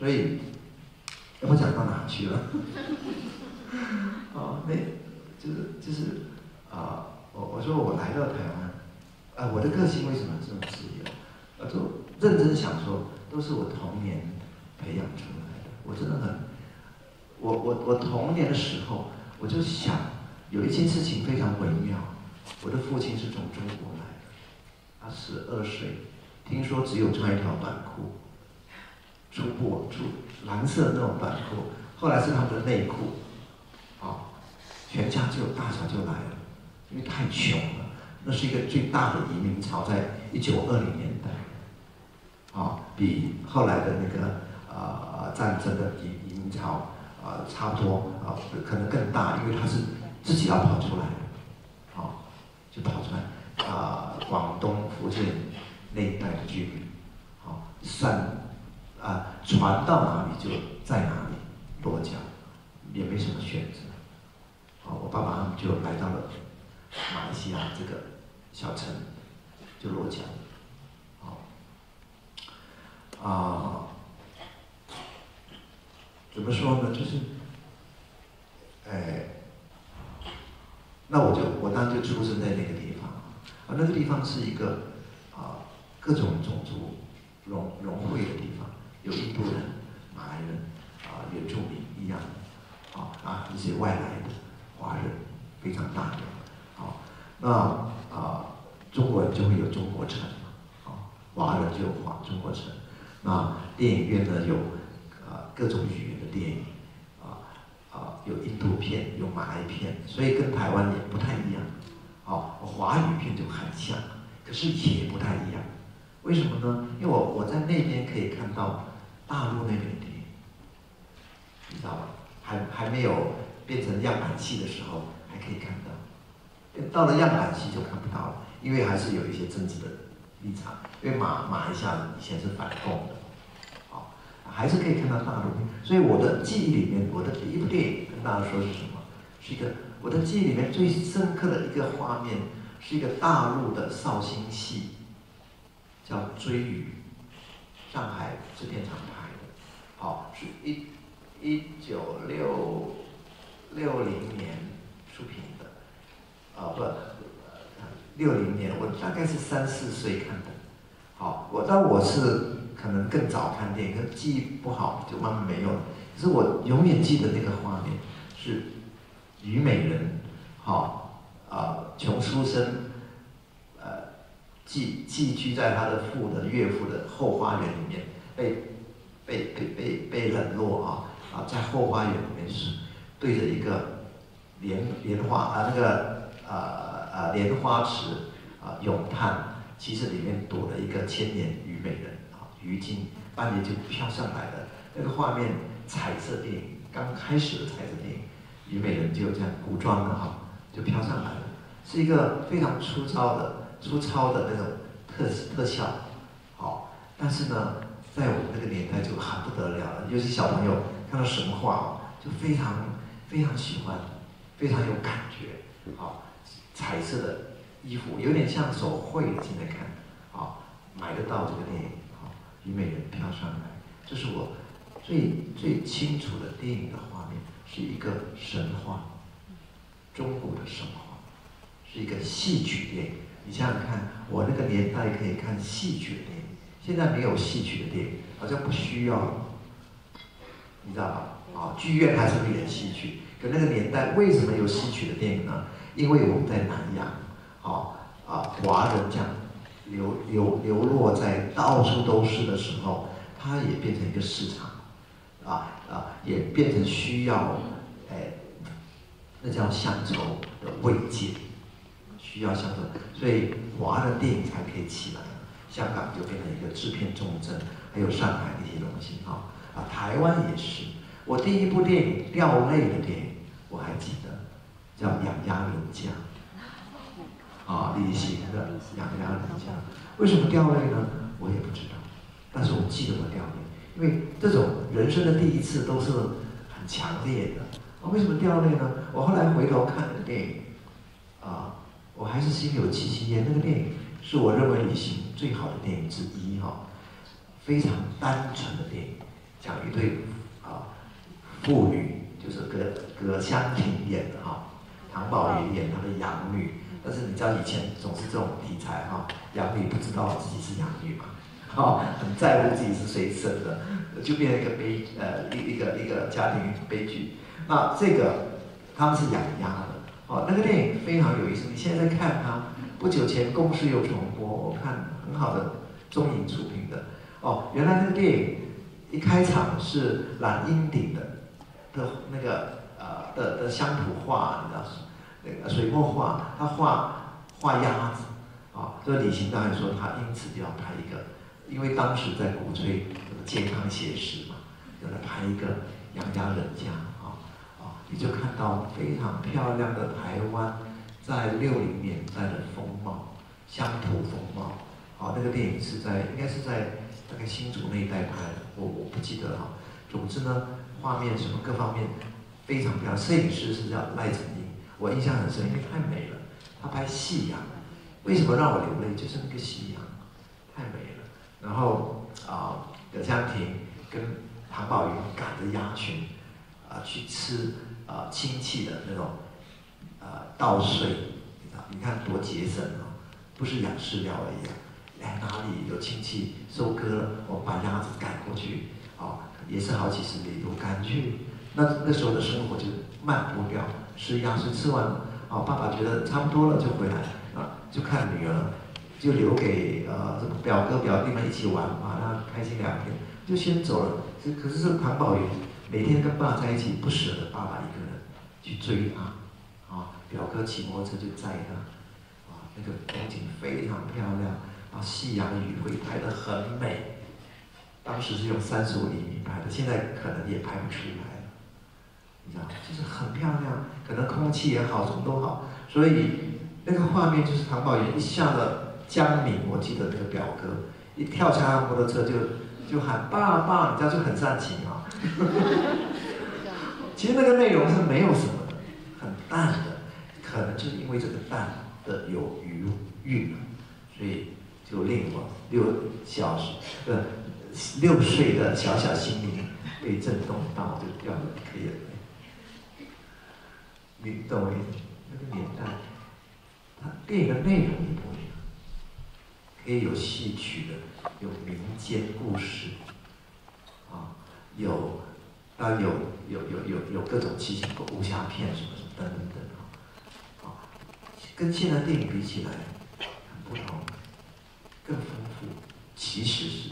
所以我讲到哪去了？哦，那就是就是啊、我我说我来到台湾，啊、我的个性为什么这么自由？我就认真想说，都是我童年培养出来的。我真的很，我我我童年的时候，我就想有一件事情非常微妙。我的父亲是从中国来的，他十二岁，听说只有穿一条短裤，初步初蓝色的那种短裤，后来是他们的内裤，啊、哦，全家就大小就来了，因为太穷了。那是一个最大的移民潮，在一九二零年代，啊、哦，比后来的那个呃战争的移移民潮啊、呃、差不多啊、呃，可能更大，因为他是自己要跑出来的，啊、哦，就跑出来啊、呃，广东、福建那一带的居民，啊、哦，算啊、呃、船到哪里就在哪里落脚，也没什么选择，啊、哦，我爸爸他们就来到了马来西亚这个小城，就落脚，好，啊，怎么说呢？就是，哎，那我就我当时就出生在那个地方，啊，那个地方是一个啊各种种族融融汇的地方，有印度人、马来人啊、原住民一样，啊啊一些外来的华人非常大量，啊。那啊、呃，中国人就会有中国城，啊，华人就有华中国城。那电影院呢有啊、呃、各种语言的电影，啊、呃、啊、呃、有印度片，有马来片，所以跟台湾也不太一样。好、哦，华语片就很像，可是也不太一样。为什么呢？因为我我在那边可以看到大陆那边的电影，你知道吧？还还没有变成样板戏的时候，还可以看到。到了样板戏就看不到了，因为还是有一些政治的立场。因为马马来西亚以前是反共的，啊，还是可以看到大陆。所以我的记忆里面，我的第一部电影跟大家说是什么？是一个我的记忆里面最深刻的一个画面，是一个大陆的绍兴戏，叫《追鱼》，上海制片厂拍的，好，是一一九六六零年出品的。啊、呃、不，六零年，我大概是三四岁看的。好，我但我是可能更早看电影，可记忆不好就慢慢没用了。可是我永远记得那个画面是虞美人，好啊，穷书生，呃，寄寄居在他的父的岳父的后花园里面，被被被被被冷落啊啊，在后花园里面是对着一个莲莲花啊那个。呃呃，莲花池啊、呃，咏叹，其实里面躲了一个千年虞美人啊，虞姬半夜就飘上来了。那个画面，彩色电影刚开始的彩色电影，虞美人就这样古装的哈，就飘上来了，是一个非常粗糙的、粗糙的那种特特效，好，但是呢，在我们那个年代就很不得了了，尤其小朋友看到神话就非常非常喜欢，非常有感觉，好。彩色的衣服有点像手绘的，现在看，啊，买得到这个电影，啊，虞美人飘上来，这是我最最清楚的电影的画面，是一个神话，中国的神话，是一个戏曲电影。你想想看，我那个年代可以看戏曲的电影，现在没有戏曲的电影，好像不需要，你知道吧？啊，剧院还是会演戏曲，可那个年代为什么有戏曲的电影呢？因为我们在南洋，啊啊，华人这样流流流落在到处都是的时候，它也变成一个市场，啊啊，也变成需要，哎，那叫乡愁的慰藉，需要乡愁，所以华人电影才可以起来。香港就变成一个制片重镇，还有上海的一些东西，哈啊，台湾也是。我第一部电影掉泪的电影，我还记得。叫《养鸭人家》，啊，李行的《养鸭人家》，为什么掉泪呢？我也不知道，但是我记得我掉泪，因为这种人生的第一次都是很强烈的。啊，为什么掉泪呢？我后来回头看那个电影，啊，我还是心有戚戚焉。那个电影是我认为李行最好的电影之一哈，非常单纯的电影， 讲一对啊父女，就是葛葛香婷演的哈，唐宝云演他的养女。但是你知道以前总是这种题材哈，养女不知道自己是养女嘛，哈，很在乎自己是谁生的，就变成一个悲呃一一个一个家庭悲剧。那这个他们是养鸭的，哦，那个电影非常有意思。你现在在看它，不久前公视又重播，我看很好的中影出品的。哦，原来那个电影一开场是蓝荫顶的的那个呃的的乡土画，你知道是那个水墨画，他画画鸭子，啊，所以李行导演说他因此就要拍一个，因为当时在鼓吹健康写实嘛，就来拍一个养鸭人家。你就看到非常漂亮的台湾在六零年代的风貌，乡土风貌。好，那个电影是在应该是在大概新竹那一带拍的，我我不记得了。总之呢，画面什么各方面非常漂亮。摄影师是叫赖成英，我印象很深，因为太美了。他拍夕阳，为什么让我流泪？就是那个夕阳，太美了。然后啊，葛香婷跟唐宝云赶着鸭群啊去吃。啊、呃，亲戚的那种，呃，稻穗，你看多节省啊！不是养饲料而已啊，哎，哪里有亲戚收割了，我把鸭子赶过去，啊、哦，也是好几十里路赶去。那那时候的生活就慢步调，吃鸭子吃完，啊、哦，爸爸觉得差不多了就回来，啊，就看女儿，就留给呃这个表哥表弟们一起玩，啊，让他开心两天，就先走了。可是这唐宝云。每天跟爸在一起，不舍得爸爸一个人去追他，啊，表哥骑摩托车就载他，啊，那个风景非常漂亮，啊，夕阳余晖拍得很美，当时是用三十五厘米拍的，现在可能也拍不出来了，你知道，就是很漂亮，可能空气也好，什么都好，所以那个画面就是唐宝云一下了江敏，我记得那个表哥一跳下他摩托车就就喊爸爸，你知道就很煽情啊。其实那个内容是没有什么的，很淡的，可能就是因为这个淡的有余韵，所以就令我六小时呃六岁的小小心灵被震动到，就掉了一颗眼泪。你懂我意思？那个年代，它电影的内容也不一样，可以有戏曲的，有民间故事。啊，有，啊有有有有有各种奇形怪武侠片什么什么等等等啊，啊，跟现在电影比起来很不同，更丰富，其实是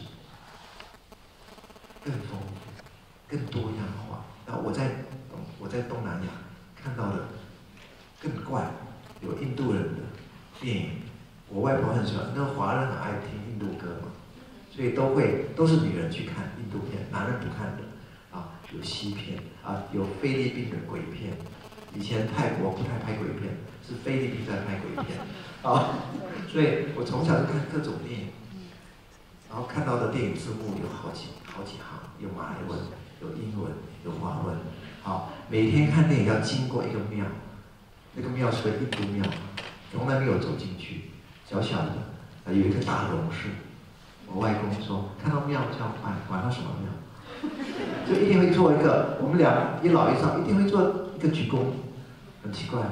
更丰富、更多样化。那我在我在东南亚看到的更怪，有印度人的电影，我外婆很喜欢，那华人很爱听印度歌嘛。所以都会都是女人去看印度片，男人不看的，啊，有西片啊，有菲律宾的鬼片，以前泰国不太拍鬼片，是菲律宾在拍鬼片，啊，所以我从小就看各种电影，然后看到的电影字幕有好几好几行，有马来文，有英文，有华文，好，每天看电影要经过一个庙，那个庙是个印度庙，从来没有走进去，小小的，有一个大榕树。我外公说，看到庙就要拜，管他什么庙，就一定会做一个。我们俩一老一少一定会做一个鞠躬，很奇怪。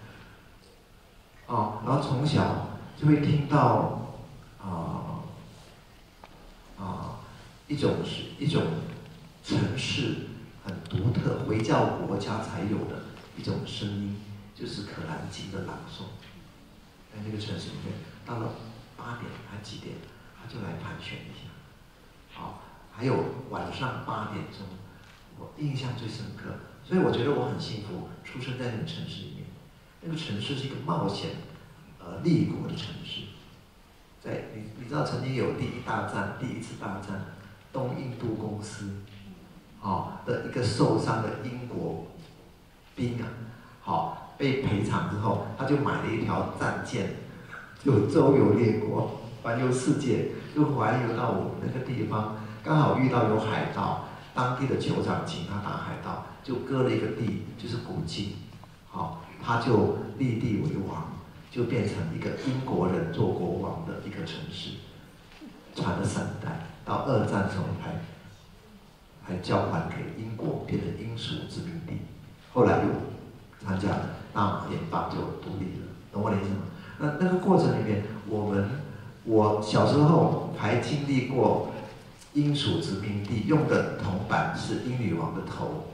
哦，然后从小就会听到啊啊、呃呃、一种是一种城市很独特回教国家才有的一种声音，就是《可兰经》的朗诵，在那个城市里面，到了八点还几点？就来盘旋一下，好，还有晚上八点钟，我印象最深刻，所以我觉得我很幸福，出生在那个城市里面。那个城市是一个冒险，呃，立国的城市。在你你知道曾经有第一大战，第一次大战，东印度公司，好、哦、的一个受伤的英国兵啊，好、哦、被赔偿之后，他就买了一条战舰，就周游列国。环游世界，就环游到我们那个地方，刚好遇到有海盗，当地的酋长请他打海盗，就割了一个地，就是古晋，好，他就立地为王，就变成一个英国人做国王的一个城市，传了三代，到二战时候还还交还给英国，变成英属殖民地。后来又参加大马联邦就独立了，懂我的意思吗？那那个过程里面，我们我小时候还经历过英属殖民地用的铜板是英女王的头。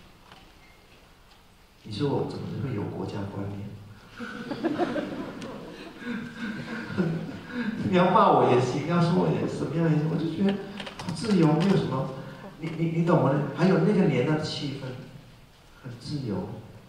你说我怎么会有国家观念？你要骂我也行，要说我也什么样也行，我就觉得自由没有什么，你你你懂吗？还有那个年代的气氛，很自由。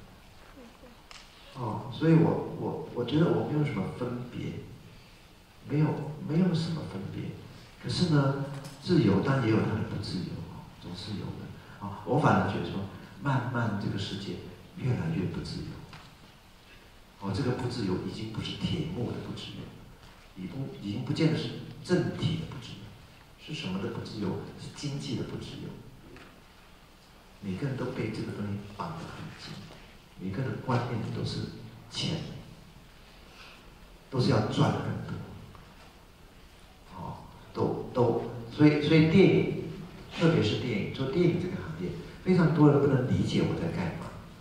哦，所以我我我觉得我没有什么分别，没有没有什么分别。可是呢，自由但也有它的不自由，总是有的。啊，我反而觉得说，慢慢这个世界越来越不自由。哦，这个不自由已经不是铁幕的不自由，已不已经不见得是政体的不自由，是什么的不自由？是经济的不自由。每个人都被这个东西绑得很紧，每个人的观念都是钱，都是要赚更多。哦，都都，所以所以电影，特别是电影，做电影这个行业，非常多人不能理解我在干嘛。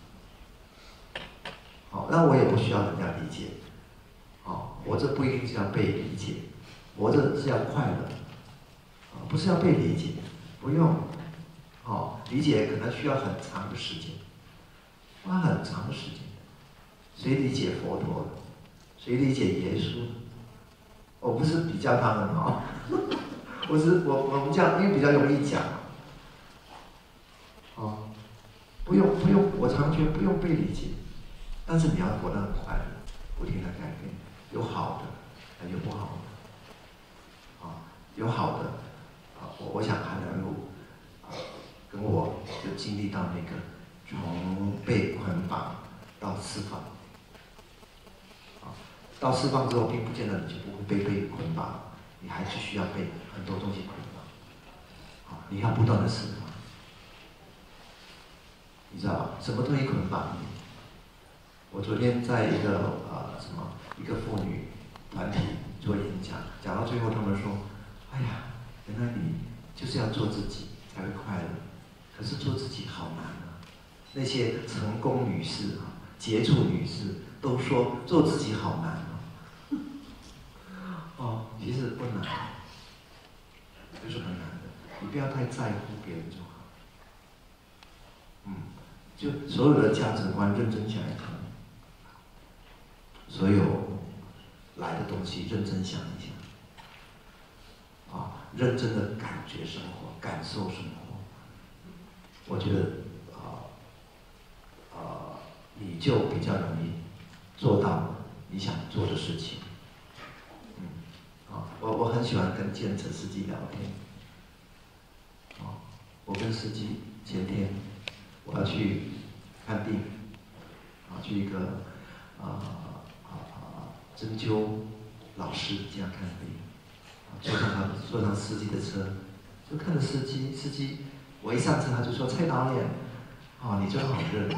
好，那我也不需要人家理解。好，活着不一定是要被理解，活着是要快乐，啊，不是要被理解，不用。好，理解可能需要很长的时间，花很长的时间。谁理解佛陀了？谁理解耶稣？我不是比较他们哦，我是我我们这样，因为比较容易讲。哦，不用不用，我常觉得不用被理解。但是你要活得很快乐，不停的改变，有好的，有不好的，啊，有好的，啊，我我想韩良露，啊，跟我就经历到那个从被捆绑到释放，啊，到释放之后，并不见得你就不会被被捆绑，你还是需要被很多东西捆绑，啊，你要不断的释放，你知道吧？什么东西捆绑你？我昨天在一个呃什么一个妇女团体做演讲，讲到最后他们说：“哎呀，原来你就是要做自己才会快乐，可是做自己好难啊！”那些成功女士啊、杰出女士都说做自己好难哦。哦，其实不难，就是很难的。你不要太在乎别人就好。嗯，就所有的价值观认真想一想。所有来的东西认真想一想，啊，认真的感觉生活，感受生活。我觉得啊啊，你就比较容易做到你想做的事情。嗯，啊，我我很喜欢跟建车司机聊天。啊，我跟司机前天我要去看病，啊，去一个啊。针灸老师家看病，坐上他坐上司机的车，就看着司机，司机我一上车他就说蔡导演，哦你就好认，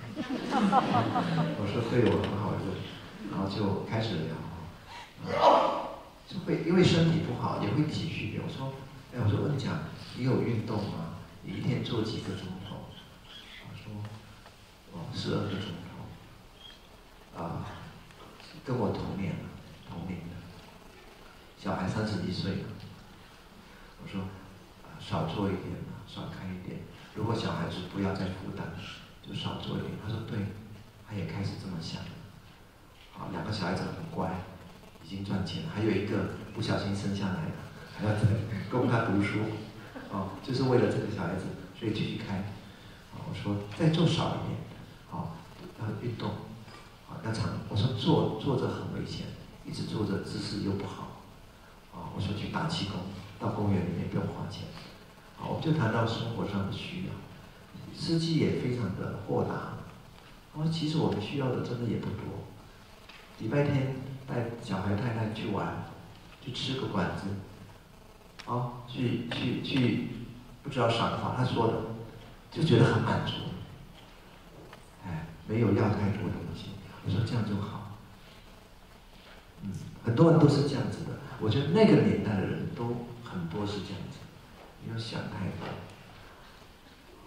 我说对我很好认，然后就开始聊，就会因为身体不好也会体恤我说，哎我说我跟你讲，你有运动吗？你一天做几个钟头？我说哦十二个钟头，啊。跟我同年了，同龄的，小孩三十一岁了。我说，啊，少做一点，少看一点。如果小孩子不要再负担，就少做一点。他说对，他也开始这么想。好，两个小孩子很乖，已经赚钱了，还有一个不小心生下来的，还要再供他读书。哦，就是为了这个小孩子，所以继续开。啊，我说再做少一点，好，要运动。要长，我说坐坐着很危险，一直坐着姿势又不好，啊，我说去打气功，到公园里面不用花钱，好，我们就谈到生活上的需要，司机也非常的豁达，我说其实我们需要的真的也不多，礼拜天带小孩太太去玩，去吃个馆子，啊，去去去，不知道赏花，他说的，就觉得很满足，哎，没有要太多东西。我说这样就好，嗯，很多人都是这样子的。我觉得那个年代的人都很多是这样子，没有想太多。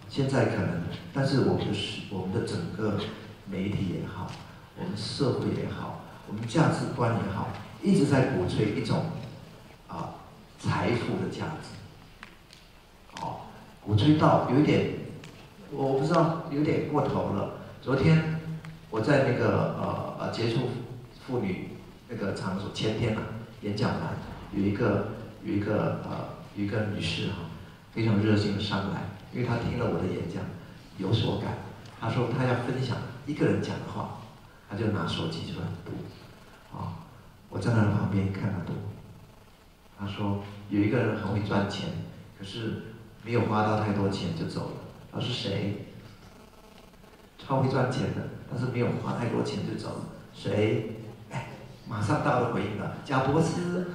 现在可能，但是我们的是我们的整个媒体也好，我们社会也好，我们价值观也好，一直在鼓吹一种啊财富的价值，哦，鼓吹到有一点，我不知道有点过头了。昨天我在那个呃呃接触妇女那个场所，前天啊演讲完，有一个有一个呃有一个女士哈，非常热心的上来，因为她听了我的演讲有所感，她说她要分享一个人讲的话，她就拿手机出来读，啊，我站在她旁边看她读，她说有一个人很会赚钱，可是没有花到太多钱就走了。她说谁？超会赚钱的，但是没有花太多钱就走了。谁？哎，马上到了回应了，贾伯斯。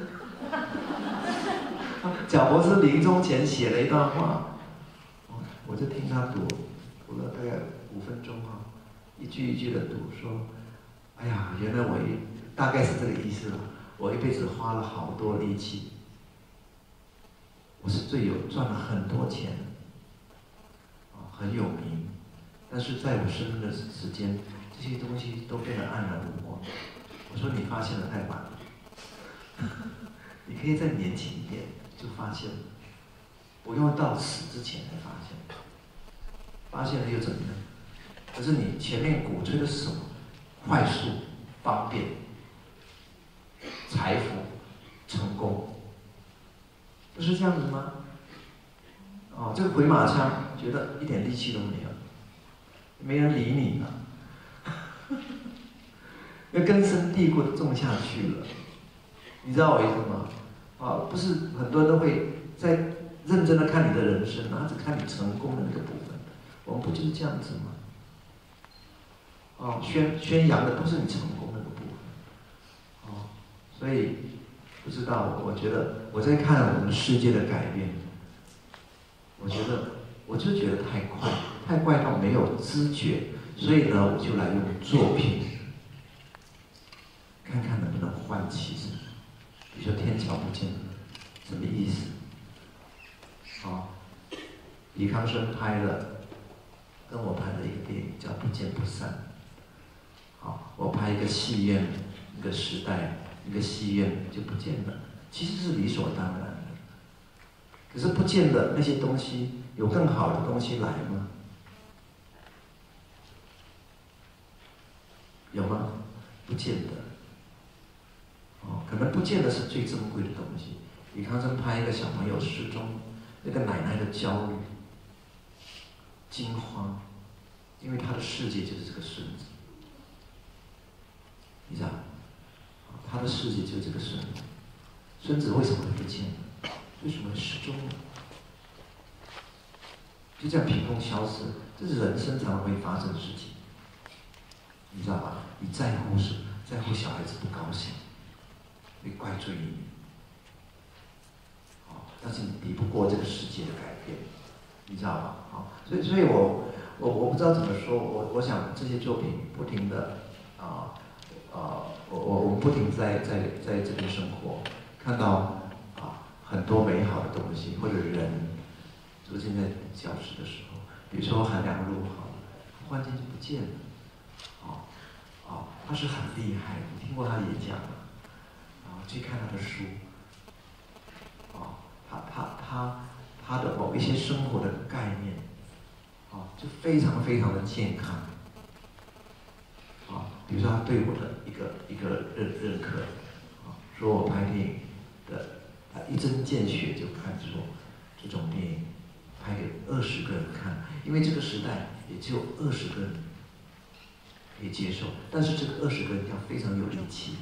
贾伯斯临终前写了一段话，我就听他读，读了大概五分钟哈，一句一句的读，说，哎呀，原来我一大概是这个意思了。我一辈子花了好多力气，我是最有赚了很多钱，啊，很有名。但是在我生命的时间，这些东西都变得黯然无光。我说你发现的太晚了，你可以再年轻一点就发现了，不用到死之前才发现。发现了又怎么样？可是你前面鼓吹的是什么？快速、方便、财富、成功，不是这样子吗？哦，这个回马枪，觉得一点力气都没有。没人理你了，要根深蒂固的种下去了，你知道我意思吗？啊，不是很多人都会在认真的看你的人生，然后只看你成功的那个部分。我们不就是这样子吗？哦，宣宣扬的都是你成功的那个部分。哦，所以不知道，我觉得我在看我们世界的改变，我觉得我就觉得太快。太快到没有知觉，所以呢，我就来用作品，看看能不能唤起什么。比如说天桥不见了，什么意思？好，李康生拍了，跟我拍的一个电影叫《不见不散》。好，我拍一个戏院，一个时代，一个戏院就不见了，其实是理所当然的。可是不见了那些东西，有更好的东西来吗？有吗？不见得。哦，可能不见得是最珍贵的东西。李康生拍一个小朋友失踪，那个奶奶的焦虑、惊慌，因为他的世界就是这个孙子，你知道？他的世界就是这个孙子。孙子为什么会不见了？为什么会失踪了？就这样凭空消失，这是人生常常会发生的事情。你知道吧？你在乎什么？在乎小孩子不高兴，会怪罪你。哦，但是你抵不过这个世界的改变，你知道吧？好，所以，所以我，我我不知道怎么说，我我想这些作品不停的啊啊，我我我们不停在在在这边生活，看到啊很多美好的东西，或者人出现在消失的时候，比如说韩良露好了，忽然间就不见了。哦，哦，他是很厉害，你听过他演讲吗？啊，去看他的书。哦，他他他他的某一些生活的概念，哦，就非常非常的健康。啊，比如说他对我的一个一个认认可，啊，说我拍电影的，他一针见血就看出这种电影拍给二十个人看，因为这个时代也只有二十个人可以接受，但是这个二十个人要非常有力气，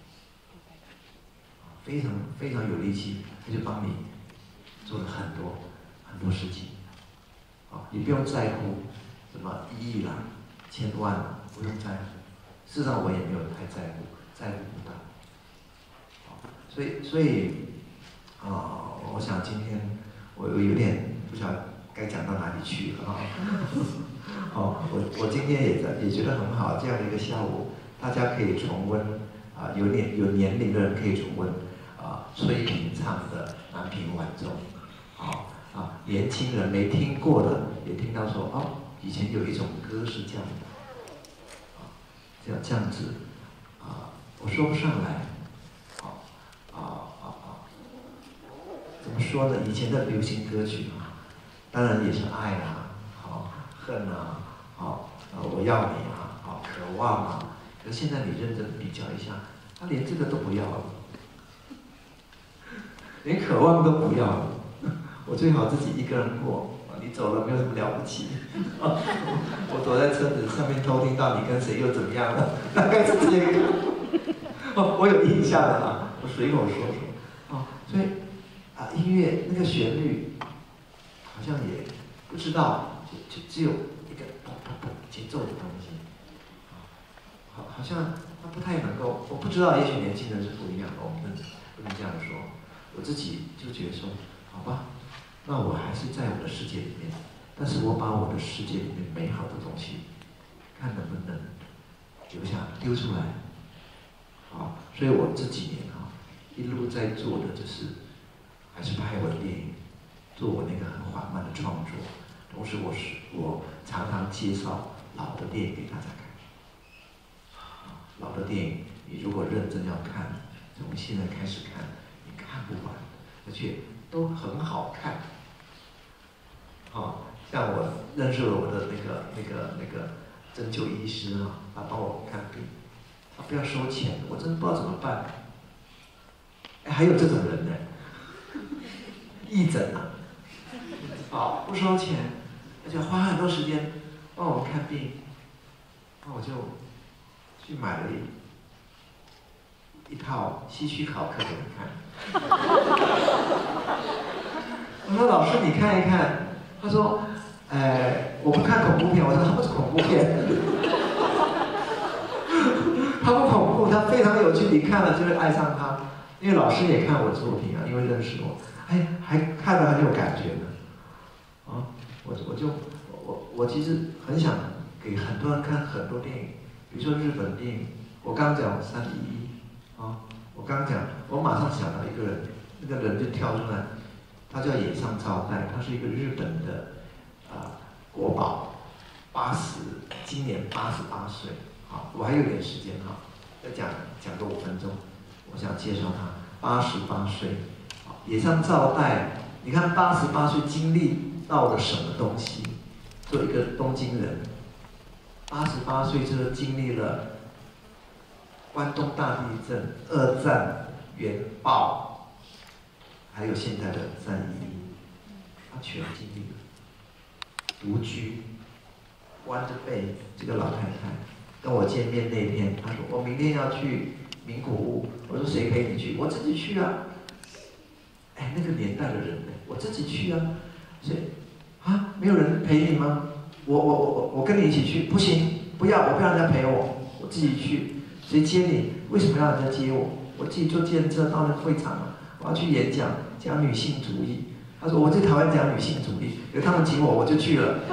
非常非常有力气，他就帮你做了很多很多事情，啊，你不用在乎什么一亿啦、千万啦，不用在乎。事实上我也没有太在乎，在乎不到。所以所以啊、呃，我想今天我有点不晓得该讲到哪里去了啊。哦，我我今天也在也觉得很好，这样的一个下午，大家可以重温啊、呃，有年有年龄的人可以重温啊、呃，崔萍唱的《南屏晚钟》，好， 啊，年轻人没听过的也听到说哦，以前有一种歌是这样的，啊，这样这样子，啊，我说不上来，啊啊啊啊，怎么说呢？以前的流行歌曲啊，当然也是爱啊，好恨啊，好啊我要你啊，好渴望啊，可是现在你认真比较一下，他连这个都不要了。连渴望都不要了，我最好自己一个人过。你走了没有什么了不起，我躲在车子上面偷听到你跟谁又怎么样了，大概是这个。哦，我有印象的啊，我随口说说。哦，所以啊，音乐那个旋律好像也不知道，就就只有一个砰砰砰节奏的东西。好，好像它不太能够，我不知道，也许年轻人是不一样的，我们不能这样说。我自己就觉得说，好吧，那我还是在我的世界里面，但是我把我的世界里面美好的东西，看能不能留下丢出来。好，所以我这几年啊，一路在做的就是，还是拍我的电影，做我那个很缓慢的创作，同时我是我常常介绍老的电影给大家看。老的电影，你如果认真要看，从现在开始看。看不完，而且都很好看。哦，像我认识了我的那个那个那个针灸医师啊，他帮我看病，他不要收钱，我真的不知道怎么办。哎，还有这种人呢，义诊啊，好不收钱，而且花很多时间帮我们看病，那我就去买了一一套希区考克给他看。我说老师你看一看，他说，哎，我不看恐怖片，我说他不是恐怖片，他不恐怖，他非常有趣，你看了就会爱上他。因为老师也看我作品啊，因为认识我，哎，还看得很有感觉呢。啊，我我就我我其实很想给很多人看很多电影，比如说日本电影，我刚讲三一一啊。我刚讲，我马上想到一个人，那个人就跳出来，他叫野上昭代，他是一个日本的啊、呃、国宝，八十，今年八十八岁。好，我还有点时间哈，再讲讲个五分钟，我想介绍他，八十八岁。好，野上昭代，你看八十八岁经历到了什么东西？做一个东京人，八十八岁就经历了。关东大地震、二战、原爆，还有现在的三一一，他全经历了。独居，弯着背，这个老太太跟我见面那天，她说我明天要去名古屋，我说谁陪你去？我自己去啊。哎，那个年代的人呢，我自己去啊。所以啊，没有人陪你吗？我我我我我跟你一起去，不行，不要，我不要人家陪我，我自己去。谁接你？为什么要人家接我？我自己坐电车到那会场了，我要去演讲，讲女性主义。他说我在台湾讲女性主义，有他们请我，我就去了。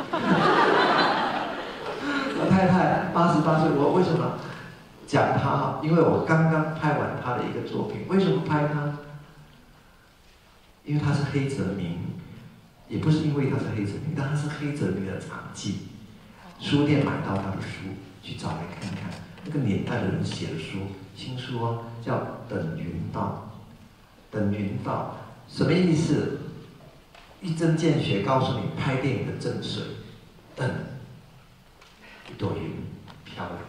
老太太八十八岁，我为什么讲她？因为我刚刚拍完她的一个作品。为什么拍她？因为她是黑泽明，也不是因为她是黑泽明，但她是黑泽明的场记。书店买到她的书，去找来看看。那个年代的人写的书，新书啊，叫《等云道》。等云道什么意思？一针见血告诉你拍电影的正髓。等一朵云飘来。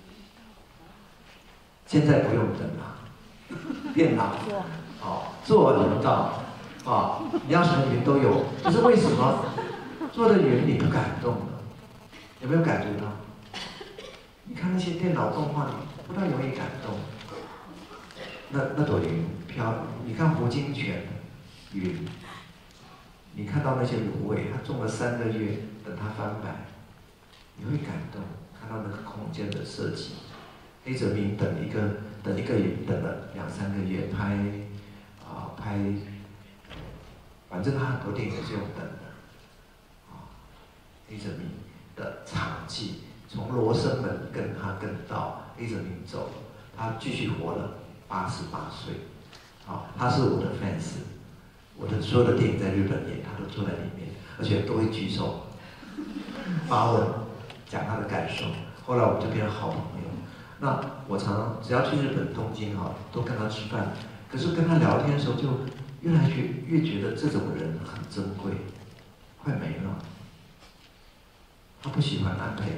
现在不用等了，电脑好做云道啊，你要什么云都有。可是为什么做的云你不感动呢？有没有感觉到？你看那些电脑动画，你不太容易感动。那那朵云飘，你看胡金铨云，你看到那些芦苇，它种了三个月，等它翻白，你会感动。看到那个空间的设计，黑泽明等一个等一个云等了两三个月，拍啊、呃、拍，反正他很多电影是用等的。啊，黑泽明的场记。从罗生门跟他跟到黑泽明走，他继续活了八十八岁，好，他是我的 fans， 我的所有的电影在日本演，他都坐在里面，而且都会举手发问，讲他的感受。后来我们就变成好朋友。那我常常只要去日本东京哈，都跟他吃饭。可是跟他聊天的时候，就越来越越觉得这种人很珍贵，快没了。他不喜欢安培，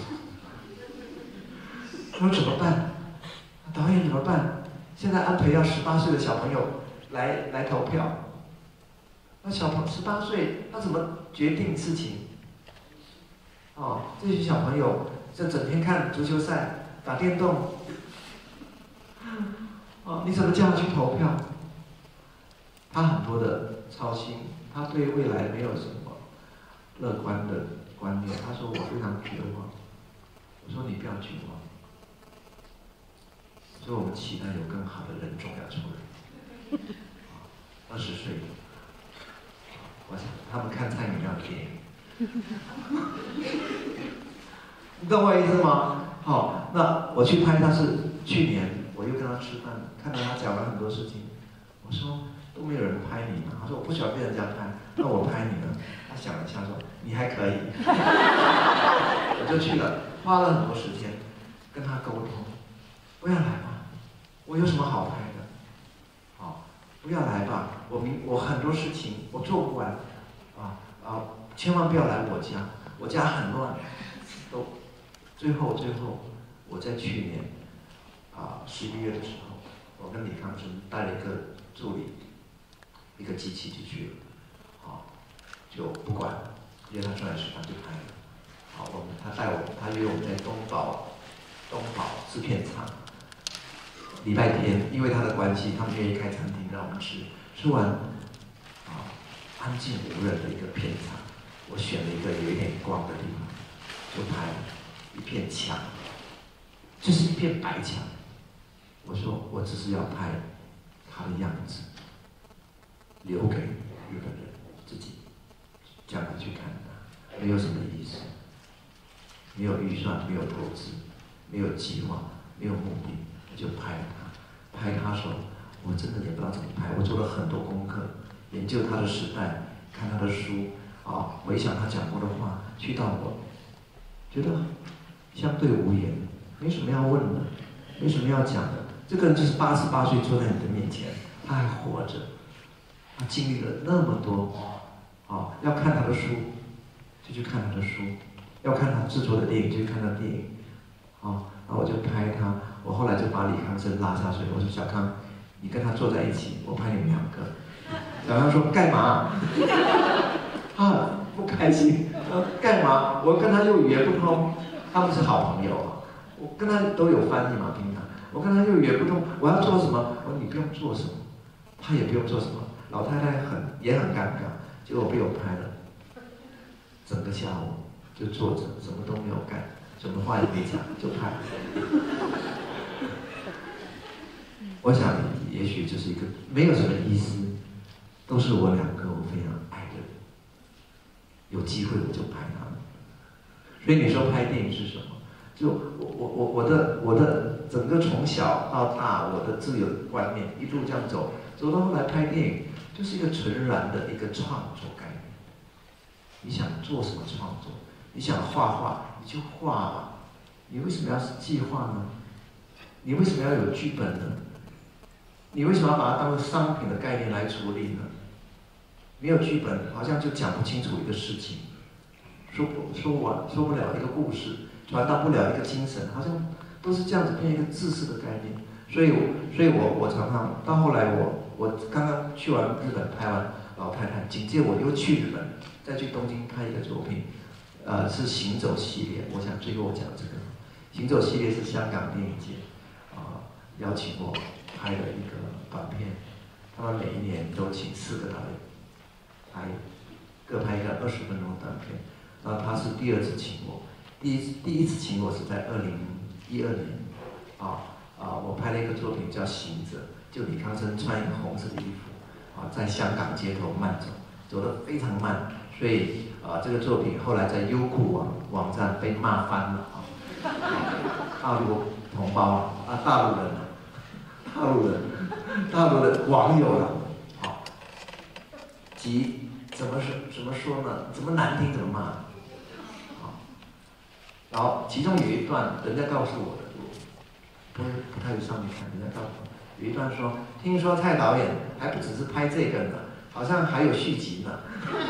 我说怎么办？导演怎么办？现在安培要十八岁的小朋友来来投票。那小朋十八岁，他怎么决定事情？哦，这些小朋友这整天看足球赛、打电动，哦，你怎么叫他去投票？他很多的操心，他对未来没有什么乐观的观念。他说我非常绝望。我说你不要绝望。所以我们期待有更好的人种要出来。二十岁。我想他们看蔡明亮的电影，你懂我意思吗？好，那我去拍他是去年，我又跟他吃饭，看到他讲了很多事情，我说都没有人拍你嘛，他说我不喜欢被人家拍，那我拍你呢？他想了一下说你还可以，我就去了，花了很多时间跟他沟通，不要来吧，我有什么好拍的？好，不要来吧。我明我很多事情我做不完，啊啊！千万不要来我家，我家很乱。都最后最后，我在去年啊十一月的时候，我跟李康生带了一个助理，一个机器就去了，好，就不管约他出来吃饭就拍了。好，我们他带我们，他约我们在东宝东宝制片厂，礼拜天因为他的关系，他们愿意开餐厅让我们吃。吃完，啊，安静无人的一个片场，我选了一个有一点光的地方，就拍了一片墙，就是一片白墙。我说我只是要拍他的样子，留给日本人自己将来去看他，没有什么意思，没有预算，没有投资，没有计划，没有目的，我就拍了他。拍他说。我真的也不知道怎么拍，我做了很多功课，研究他的时代，看他的书，啊，回想他讲过的话，去到我，觉得相对无言，没什么要问的，没什么要讲的。这个人就是八十八岁坐在你的面前，他还活着，他经历了那么多，啊，要看他的书，就去看他的书；要看他制作的电影，就去看他的电影，啊，然后我就拍他。我后来就把李康生拉下水，我说小康。你跟他坐在一起，我拍你们两个。小康说干嘛？啊，不开心。呃，干嘛？我跟他又语言不通，他们是好朋友啊。我跟他都有翻译嘛，平常。我跟他又语言不通，我要做什么？我说你不用做什么，他也不用做什么。老太太很也很尴尬，结果被我拍了，整个下午就坐着，什么都没有干，什么话也没讲，就拍。我想，也许这是一个没有什么意思，都是我两个我非常爱的人，有机会我就拍他们。所以你说拍电影是什么？就我我我我的我的整个从小到大我的自由观念一路这样走，走到后来拍电影就是一个纯然的一个创作概念。你想做什么创作？你想画画你就画吧，你为什么要是计划呢？你为什么要有剧本呢？你为什么要把它当做商品的概念来处理呢？没有剧本，好像就讲不清楚一个事情，说不说完说不了一个故事，传达不了一个精神，好像都是这样子变一个自私的概念。所以我，所以我我常常到后来我，我我刚刚去完日本拍完老太太，紧接着我又去日本，再去东京拍一个作品，呃，是行走系列。我想最后我讲这个，行走系列是香港电影节啊、呃、邀请我拍的一个短片，他们每一年都请四个导演拍，各拍一个二十分钟的短片。然后他是第二次请我，第一第一次请我是在二零一二年，啊啊，我拍了一个作品叫《行者》，就李康生穿一个红色的衣服，啊，在香港街头慢走，走得非常慢，所以啊这个作品后来在优酷网网站被骂翻了啊，大陆同胞啊，大陆人啊。大陆人，大陆的网友了，好， 即怎么说怎么说呢？怎么难听怎么骂。好，然后其中有一段，人家告诉我的，我不不太上去看，人家告诉我有一段说，听说蔡导演还不只是拍这个呢，好像还有续集呢。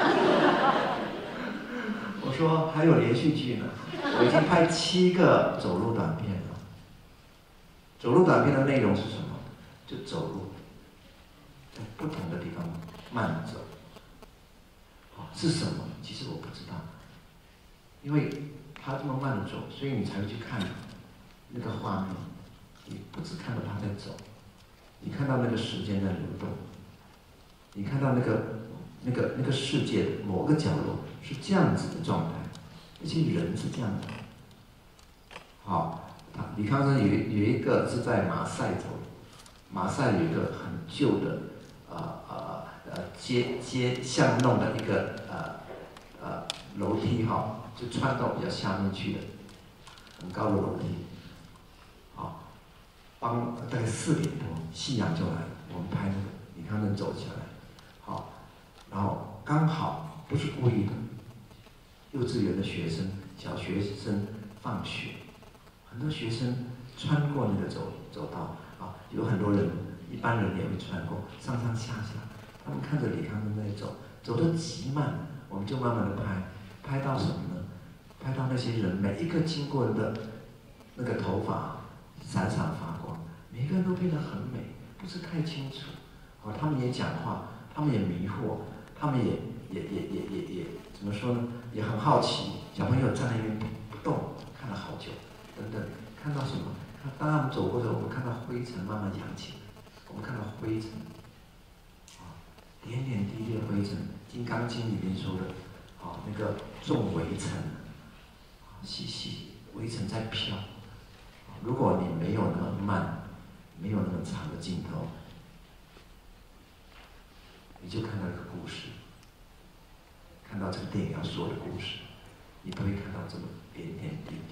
我说还有连续剧呢，我已经拍七个走路短片了。走路短片的内容是什么？就走路，在不同的地方慢走。啊，是什么？其实我不知道，因为他这么慢走，所以你才会去看那个画面。你不只看到他在走，你看到那个时间在流动，你看到那个那个那个世界的某个角落是这样子的状态，而且人是这样的。好。李康生有有一个是在马赛走，马赛有一个很旧的，呃呃呃街街巷弄的一个呃呃楼梯哈，就穿到比较下面去的，很高的楼梯。好，帮大概四点多，夕阳就来了，我们拍那个李康生走下来，好，然后刚好不是故意的，幼稚园的学生、小学生放学。很多学生穿过那个走走道啊，有很多人，一般人也会穿过，上上下下，他们看着李康生在走，走得极慢，我们就慢慢的拍，拍到什么呢？拍到那些人每一个经过的那个头发闪闪发光，每一个人都变得很美，不是太清楚，啊，他们也讲话，他们也迷惑，他们也也也也也也怎么说呢？也很好奇，小朋友站在那边不动，看了好久。等等，看到什么？当他们走过的时候，我们看到灰尘慢慢扬起来，我们看到灰尘，啊，点点滴滴的灰尘，《金刚经》里面说的，啊，那个众微尘，啊，细细微尘在飘。如果你没有那么慢，没有那么长的镜头，你就看到一个故事，看到这个电影要说的故事，你不会看到这么点点滴滴。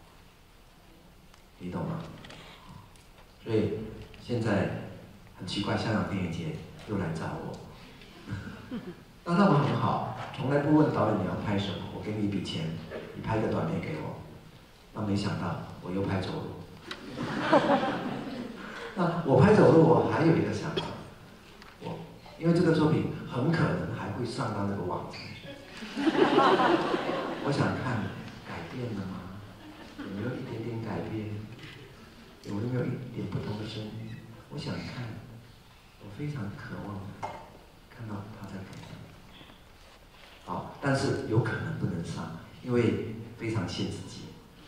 你懂吗？所以现在很奇怪，香港电影节又来找我，那他们很好，从来不问导演你要拍什么，我给你一笔钱，你拍个短片给我。那没想到我又拍走路。那我拍走路，我还有一个想法，我因为这个作品很可能还会上到那个网站去，我想看改变了吗？有没有一点点改变？有没有一点不同的声音？我想看，我非常渴望看到他在改变。好，但是有可能不能上，因为非常限制级。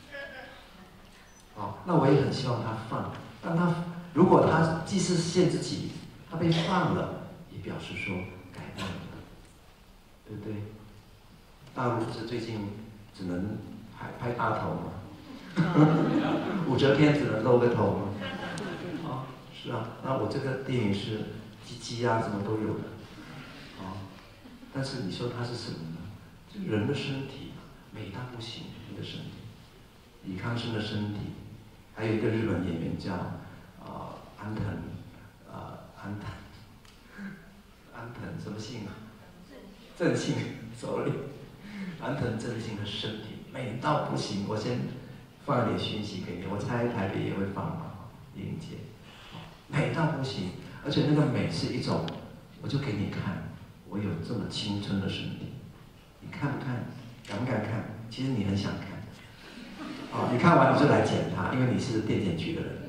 好，那我也很希望他放，但他如果他既是限制级，他被放了，也表示说改变了，对不对？大陆是最近只能拍拍大头嘛。武则天只能露个头吗？啊，是啊，那我这个电影是鸡鸡啊，什么都有的，啊，但是你说它是什么呢？这人的身体美到不行，一个身体，李康生的身体，还有一个日本演员叫啊安藤，啊安藤，安藤什么姓啊？正信，sorry，安藤正信的身体美到不行，我先。放一点讯息给你，我猜台北也会放吧，电影节，美到不行，而且那个美是一种，我就给你看，我有这么青春的身体，你看不看？敢不敢看？其实你很想看，哦，你看完你就来检它，因为你是电检局的人。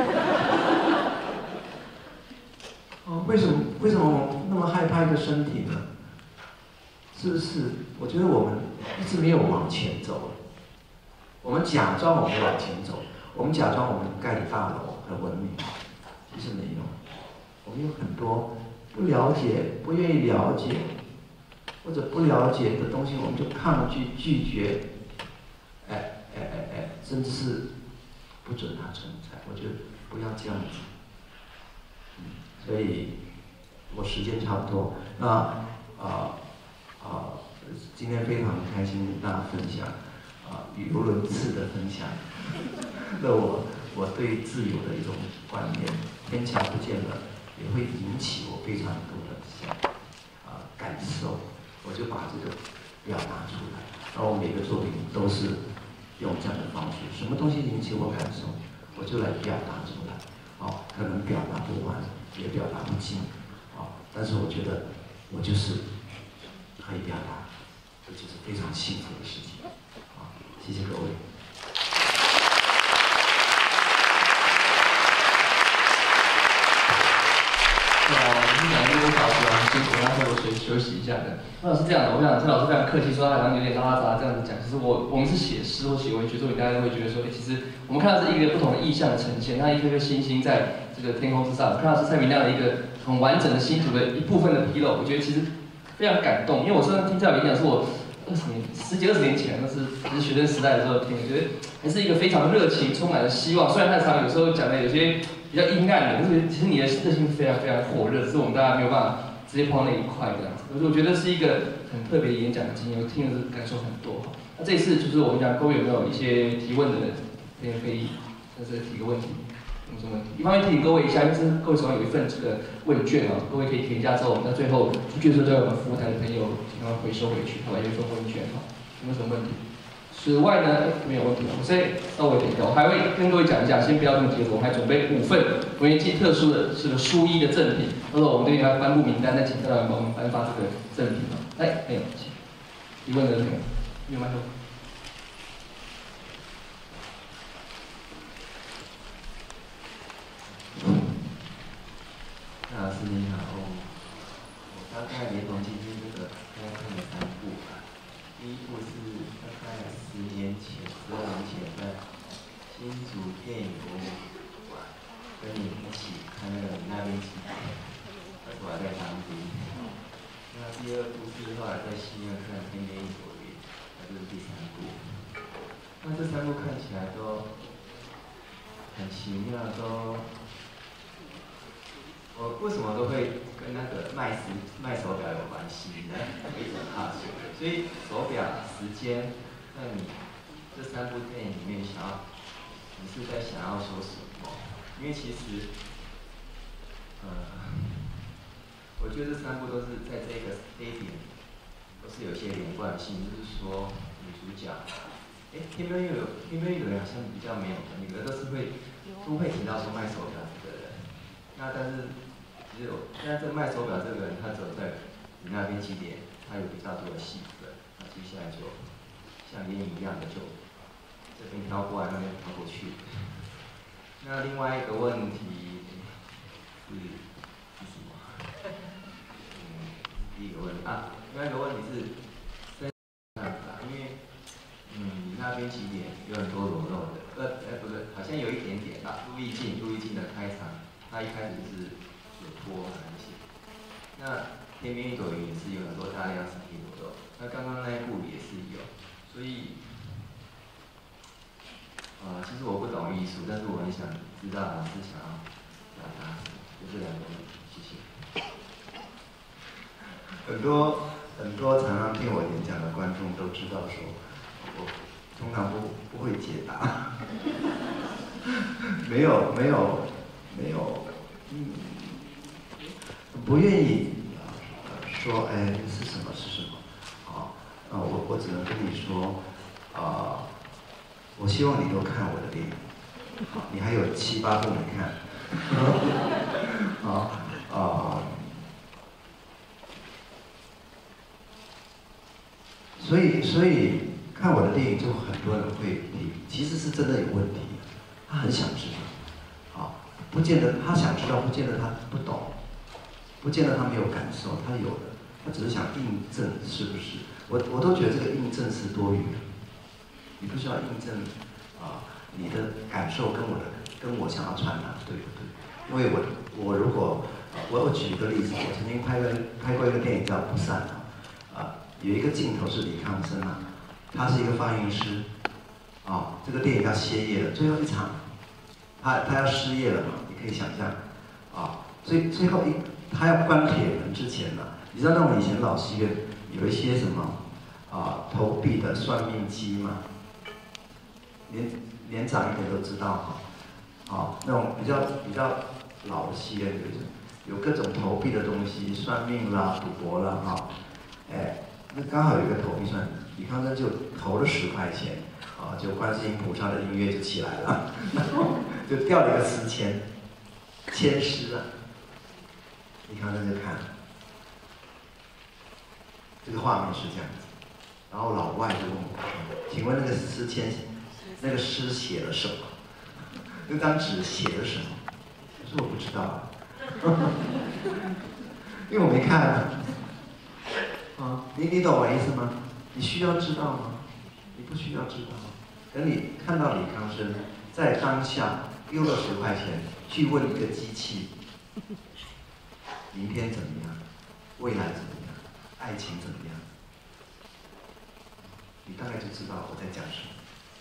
哦，为什么为什么我那么害怕一个身体呢？是不是？我觉得我们一直没有往前走。我们假装我们往前走，我们假装我们盖的大楼很文明，其实没有。我们有很多不了解、不愿意了解，或者不了解的东西，我们就抗拒、拒绝，哎哎哎哎，甚至是不准它存在。我觉得不要这样子。嗯，所以我时间差不多，那啊啊、呃呃，今天非常开心跟大家分享。啊，语无伦次的分享，那我我对自由的一种观念，天桥不见了，也会引起我非常多的想， 呃感受，我就把这个表达出来。然后我每个作品都是用这样的方式，什么东西引起我感受，我就来表达出来。哦，可能表达不完，也表达不尽，哦，但是我觉得我就是可以表达，这就是非常幸福的事情。好，谢谢各位。 呃，我们讲一个小时啊，辛苦，然后我休休息一下的。那是这样的，我想陈老师非常客气，说他好像有点拉拉杂这样子讲。其实我我们是写诗或写文学作品，大家都会觉得说，哎，其实我们看到是一个不同的意象的呈现，那一颗颗星星在这个天空之上，看到是蔡明亮的一个很完整的星图的一部分的披露，我觉得其实非常感动。因为我上次听蔡明讲是我二十年、十几二十年前，那是还是学生时代的时候听，我觉得还是一个非常热情、充满了希望。虽然他常有时候讲的有些比较阴暗的，但是其实你的热情非常非常火热，只是我们大家没有办法直接碰到那一块这样子。我觉得是一个很特别演讲的经验，我听了是感受很多。那这一次就是我们讲各位有没有一些提问的人，可以就是提个问题，有什么问题？一方面提醒各位一下，就是各位手上有一份这个问卷哦，各位可以填一下之后，我们在最后出去的时候，叫我们服务台的朋友然后回收回去，好吧？有一份问卷哈，有没有什么问题？此外呢，没有问题，我再稍微点一下，我还会跟各位讲一下，先不要这么急，我还准备五份文艺季特殊的这个书衣的赠品，到时候我们对他颁布名单，再请大家帮我们颁发这个赠品啊。来，没有，请提问的朋友，有麦克风。 蔡老师你好，我大概连同今天这个大概看了三部吧。第一部是大概十年前、十二年前在新竹电影博物馆跟你一起看那个那边起来，那时候还在当兵。那第二部是后来在戏院看《天边一朵云》，那就是第三部。那这三部看起来都很奇妙，都。我为什么都会跟那个卖时卖手表有关系呢？我一直很好奇。所以手表时间，在你这三部电影里面，想要你是在想要说什么？因为其实，呃，我觉得这三部都是在这个这一点都是有些连贯性，就是说女主角，哎，天边又有天边有人好像比较没有的，女的都是会都会提到说卖手表这个人，那但是。只有，但是这卖手表这个人，他只有在你那边起点，他有比较多的戏份，那接下来就像烟一样的就这边飘过来，那边飘过去。那另外一个问题是是什么？嗯，第一个问题啊，另外一个问题是身上法，因为嗯，你那边起点有很多裸露的，呃，哎不是，好像有一点点啊，陆毅静，陆毅静的开场，他一开始就是。有脱那些，那天边一朵云也是有很多大量实体裸露，那刚刚那一部也是有，所以，呃，其实我不懂艺术，但是我很想知道老师想要表达什么，就这两个问题，谢谢。 很多很多常常听我演讲的观众都知道说，我通常不不会解答，没有没有没有，嗯。不愿意说，哎，是什么是什么？啊，啊，我我只能跟你说，啊，我希望你都看我的电影，好，你还有七八部没看，啊啊，所以所以看我的电影就很多人会提，其实是真的有问题，他很想知道，啊，不见得他想知道，不见得他不懂。不见得他没有感受，他有的，他只是想印证是不是？我我都觉得这个印证是多余的，你不需要印证啊，你的感受跟我的跟我想要传达对不对？因为我我如果我我举一个例子，我曾经拍过拍过一个电影叫《不散》啊，有一个镜头是李康生啊，他是一个放映师，啊，这个电影要歇业了，最后一场，他他要失业了嘛，你可以想象，啊，最最后一。他要关铁门之前呢，你知道那种以前老戏院有一些什么啊投币的算命机吗？年年长一点都知道哈，啊那种比较比较老的戏院就是有各种投币的东西，算命啦、赌博啦，哈、哎，那刚好有一个投币算，李康生就投了十块钱，啊，就观世音菩萨的音乐就起来了，然后就掉了一个丝签，签诗啊，李康生就看，这个画面是这样子，然后老外就问我，请问那个诗签，那个诗写了什么？那张纸写了什么？我说我不知道啊。因为我没看啊，啊，你你懂我意思吗？你需要知道吗？你不需要知道。等你看到李康生在当下丢了十块钱去问一个机器，明天怎么样？未来怎么样？爱情怎么样？你大概就知道我在讲什么。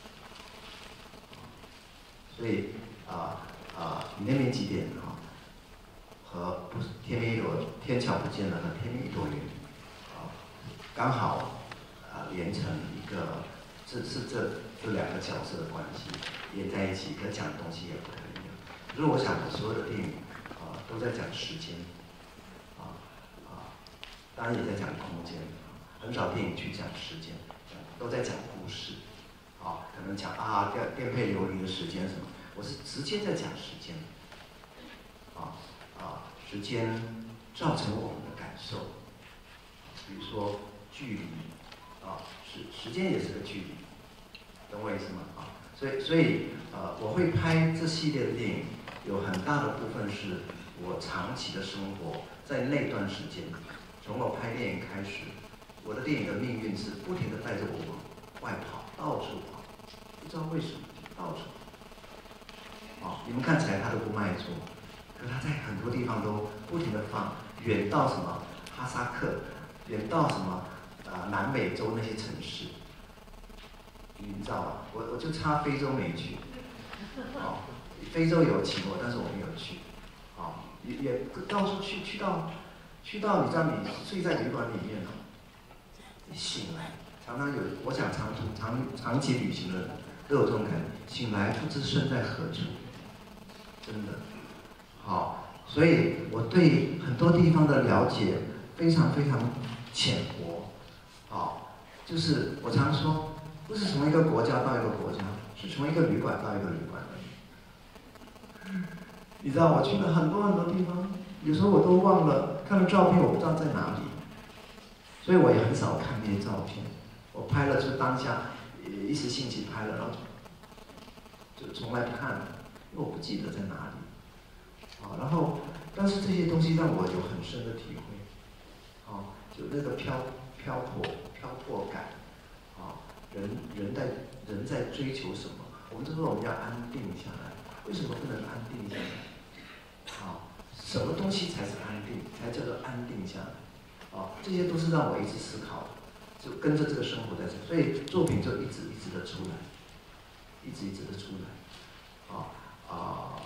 所以啊啊、呃呃，你那边几点啊？和不是天边一朵天桥不见了和天边一朵云，啊，刚好啊连成一个，这是这这两个角色的关系连在一起，可讲的东西也不太一样。可是我想所有的电影啊都在讲时间，啊啊，当然也在讲空间，很少电影去讲时间，都在讲故事，啊，可能讲啊颠颠沛流离的时间什么，我是直接在讲时间，啊。啊，时间造成我们的感受，比如说距离，啊，时时间也是个距离，懂我意思吗？啊，所以所以呃，我会拍这系列的电影，有很大的部分是我长期的生活在那段时间，从我拍电影开始，我的电影的命运是不停地带着我往外跑，到处跑，不知道为什么到处跑。啊，你们看起来他都不卖座。可他在很多地方都不停地放，远到什么哈萨克，远到什么啊、呃、南美洲那些城市，你知道吧？我我就差非洲没去，哦，非洲有请我，但是我没有去，哦，也也到处去，去到去到你知道你睡在旅馆里面哦，你醒来常常有，我想长途长长期旅行的人都有这种感觉，醒来不知身在何处，真的。好，所以我对很多地方的了解非常非常浅薄。好，就是我常说，不是从一个国家到一个国家，是从一个旅馆到一个旅馆而已。你知道，我去了很多很多地方，有时候我都忘了，看了照片我不知道在哪里，所以我也很少看那些照片。我拍了就当下一时兴起拍了，然后就就从来不看了，因为我不记得在哪里。啊，然后，但是这些东西让我有很深的体会，啊，就那个漂漂泊、漂泊感，啊，人人在人在追求什么？我们都说我们要安定下来，为什么不能安定下来？啊，什么东西才是安定？才叫做安定下来？啊，这些都是让我一直思考的，就跟着这个生活在这，所以作品就一直一直的出来，一直一直的出来，啊啊。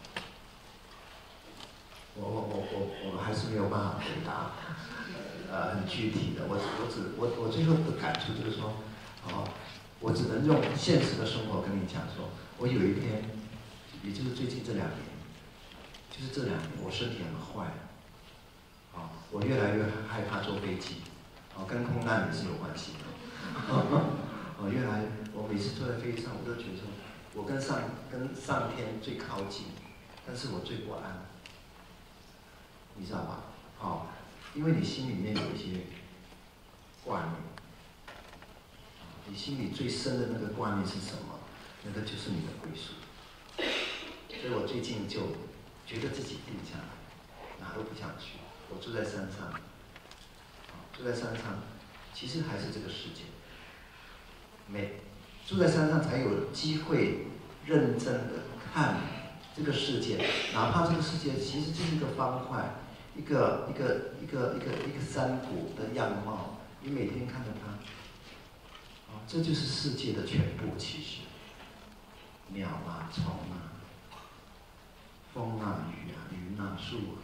我我我我我还是没有办法回答，呃，很具体的。我我只我我最后的感触就是说，哦，我只能用现实的生活跟你讲说，我有一天，也就是最近这两年，就是这两年我身体很坏，啊、哦，我越来越害怕坐飞机，啊、哦，跟空难也是有关系的。我越来，我每次坐在飞机上，我都觉得说，我跟上跟上天最靠近，但是我最不安。你知道吧？好，因为你心里面有一些挂念，你心里最深的那个挂念是什么？那个就是你的归属。所以我最近就觉得自己定下来，哪都不想去。我住在山上，住在山上，其实还是这个世界。每住在山上才有机会认真的看这个世界，哪怕这个世界其实就是一个方块。一个一个一个一个一个山谷的样貌，你每天看着它，啊，这就是世界的全部。其实，鸟啊、虫啊、风啊、雨啊、云啊、树啊、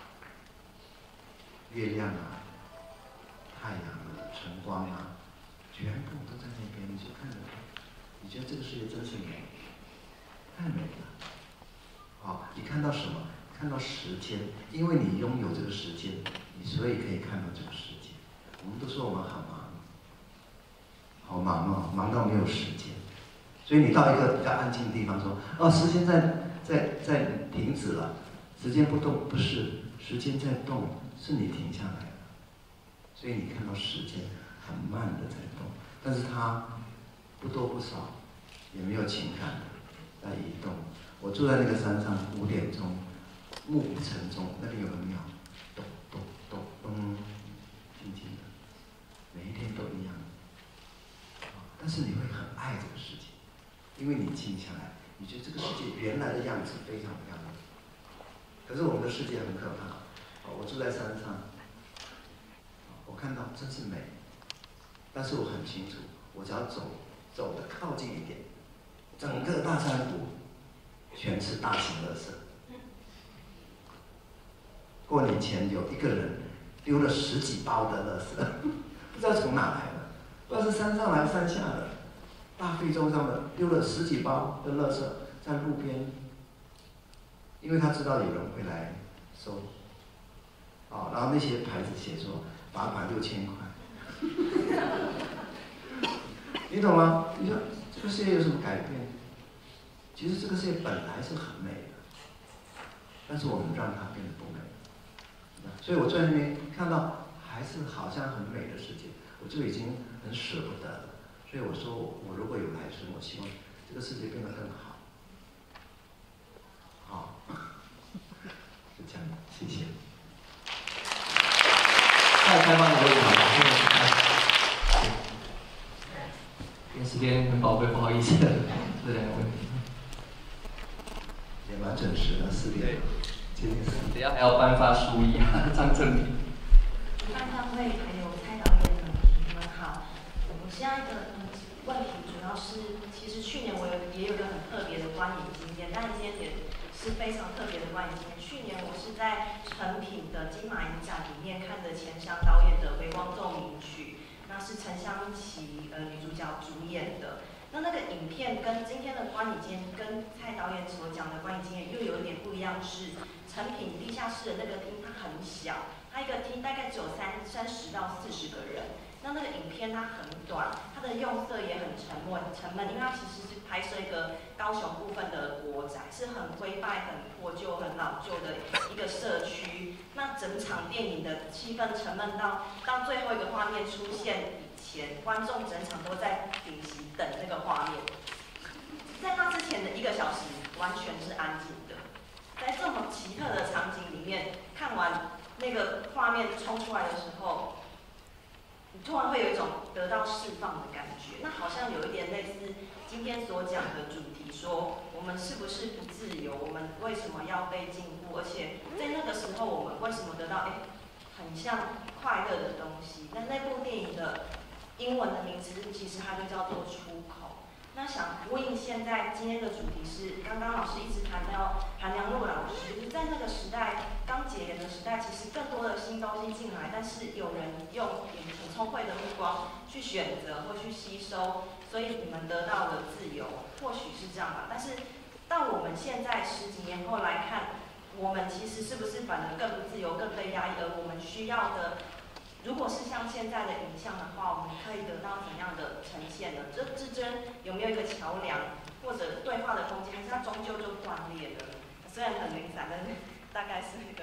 月亮啊、太阳啊、晨光啊，全部都在那边，你就看着它，你觉得这个世界真是美，太美了。好，你看到什么？ 看到时间，因为你拥有这个时间，你所以可以看到这个世界。我们都说我们好忙，好忙哦，忙到没有时间。所以你到一个比较安静的地方说，哦，时间在在在停止了，时间不动，不是，时间在动，是你停下来了。所以你看到时间很慢的在动，但是它不多不少，也没有情感的在移动。我住在那个山上，五点钟，暮鼓晨钟，那边有个庙，咚咚咚咚，静静的，每一天都一样。但是你会很爱这个世界，因为你静下来，你觉得这个世界原来的样子非常漂亮。可是我们的世界很可怕。我住在山上，我看到真是美，但是我很清楚，我只要走走得靠近一点，整个大山谷全是大型垃圾。过年前有一个人丢了十几包的垃圾，不知道从哪来的，不知道是山上来山下的，大非洲上的丢了十几包的垃圾在路边，因为他知道有人会来收，哦，然后那些牌子写说罚款六千块，你懂吗？你说这个世界有什么改变？其实这个世界本来是很美的，但是我们让它变得不美。所以我在那边看到还是好像很美的世界，我就已经很舍不得了。所以我说，我如果有来生，我希望这个世界变得更好。好，就这样，谢谢。 太开放的问题了，因为时间很宝贵，不好意思，这两个问题。 也蛮准时的，四点。今天是。 等下还要颁发书衣啊，张正平。 班上会还有蔡导演们，你们好。我现在的问题主要是，其实去年我有也有一个很特别的观影经验，但今天也是非常特别的观影经验。去年我是在成品的金马影展里面看的钱翔导演的《回光奏鸣曲》，那是陈香琪呃女主角主演的。那那个影片跟今天的观影经验，跟蔡导演所讲的观影经验又有一点不一样，是成品地下室的那个厅它很小，它一个厅大概只有三三十到四十个人。那那个影片它很短，它的用色也很沉闷沉闷，因为它其实是拍摄一个高雄部分的国宅，是很灰败、很破旧、很老旧的一个社区。那整场电影的气氛沉闷到到最后一个画面出现以前，观众整场都在屏息等那个画面。在那之前的一个小时完全是安静的，在这么奇特的场景里面，看完那个画面冲出来的时候，你突然会有一种得到释放的感觉。那好像有一点类似今天所讲的主题，说我们是不是不自由？我们为什么要被禁锢？而且在那个时候，我们为什么得到哎很像快乐的东西？那那部电影的英文的名字其实它就叫做出口。那想呼应现在今天的主题是，刚刚老师一直谈到韩良露老师，在那个时代刚解严的时代，其实更多的新东西进来，但是有人用挺聪慧的目光去选择或去吸收，所以你们得到了自由，或许是这样吧。但是到我们现在十几年后来看，我们其实是不是反而更不自由、更被压抑？而我们需要的，如果是像现在的影像的话，我们可以得到怎样的呈现呢？这之间有没有一个桥梁或者对话的空间，还是它终究就断裂了？虽然很零散，但是大概是一个。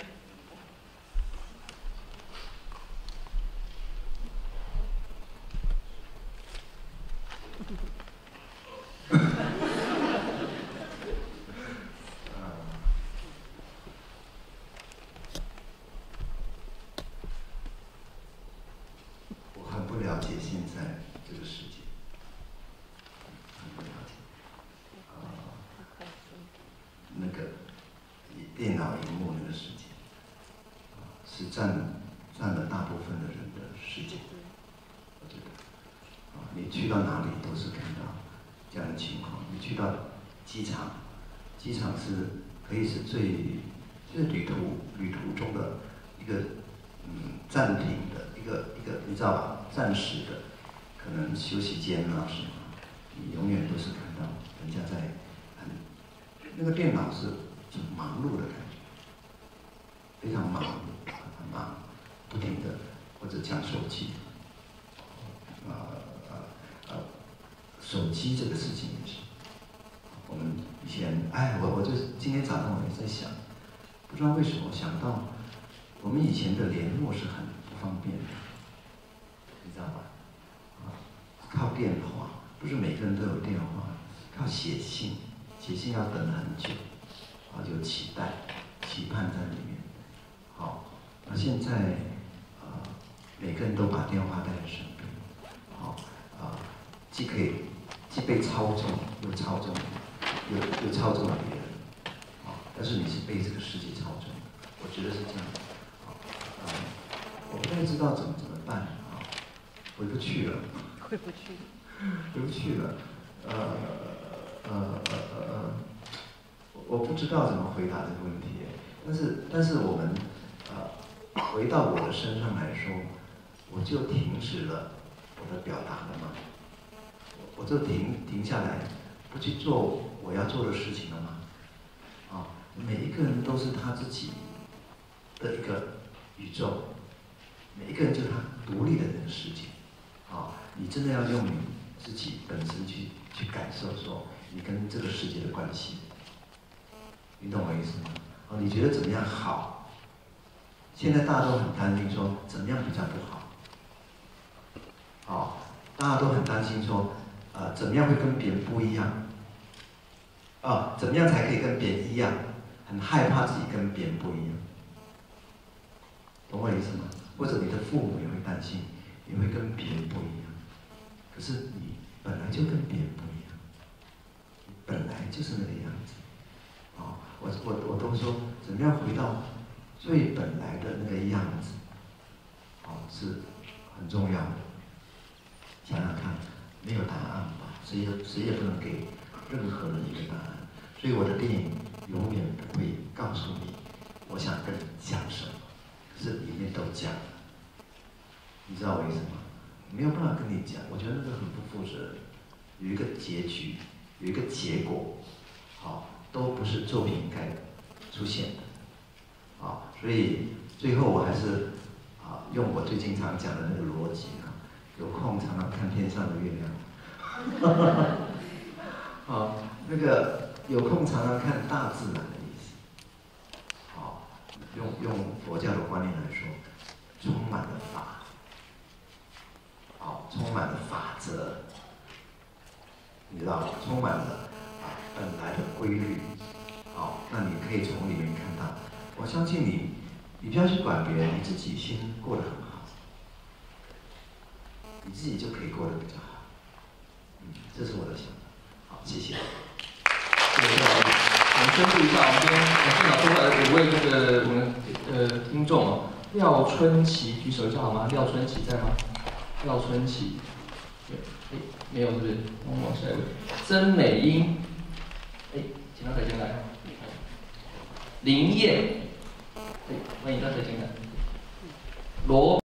我很不了解现在这个世界，很不了解。呃，那个电脑荧幕那个世界，是占占了大部分的人的世界。我觉得，啊，你去到哪里都是看到这样的情况。你去到机场，机场是可以是最就是旅途旅途中的一个嗯暂停的一个一个，你知道吧？暂时的，可能休息间啊什么，你永远都是看到人家在很那个电脑是很忙碌的感觉， 非常忙，很忙，不停的或者讲手机，呃呃呃，手机这个事情也是，我们以前哎，我我就今天早上我也在想，不知道为什么想到我们以前的联络是很不方便的，你知道吗？啊，靠电话，不是每个人都有电话，靠写信，写信要等很久，然后有期待、期盼在里面。好，那现在呃，每个人都把电话带在身边，好啊、呃，既可以既被操纵，又操纵，又又操纵了别人，啊，但是你是被这个世界操纵的，我觉得是这样。好，呃，我不太知道怎么怎么办啊，回不去了， 回不去， 回不去了，呃呃呃呃，我不知道怎么回答这个问题，但是但是我们。呃，回到我的身上来说，我就停止了我的表达了吗？我我就停停下来，不去做我要做的事情了吗？啊，每一个人都是他自己的一个宇宙，每一个人就是他独立的一个世界。啊，你真的要用你自己本身去去感受说你跟这个世界的关系，你懂我意思吗？哦，你觉得怎么样好？现在大家都很担心说怎么样比较不好，哦，大家都很担心说，呃，怎么样会跟别人不一样，啊、哦，怎么样才可以跟别人一样，很害怕自己跟别人不一样，懂我意思吗？或者你的父母也会担心，你会跟别人不一样，可是你本来就跟别人不一样，你本来就是那个样子，啊、哦，我我我都说怎么样回到最本来的那个样子，哦，是很重要的。想想看，没有答案吧？谁也谁也不能给任何人一个答案。所以我的电影永远不会告诉你我想跟你讲什么，可是里面都讲了。你知道我意思吗？没有办法跟你讲，我觉得那个很不负责任。有一个结局，有一个结果，好、哦，都不是作品应该出现的。啊，所以最后我还是啊用我最经常讲的那个逻辑啊，有空常常看天上的月亮，啊，那个有空常常看大自然的意思，啊，用用佛教的观念来说，充满了法，啊，充满了法则，你知道，充满了啊本来的规律，好，那你可以从里面看到。我相信你，你不要去管别人，你自己先过得很好，你自己就可以过得比较好。嗯，这是我的想法。好，谢谢。 谢谢老师。我们宣布一下，我们今天现场多来五位这个我们呃听众哦，廖春琪举手一下好吗？廖春琪在吗？廖春琪，对，哎，没有是不是？我们往下一位，曾美英，哎，请到台前来。林燕。欢迎大家进来。罗。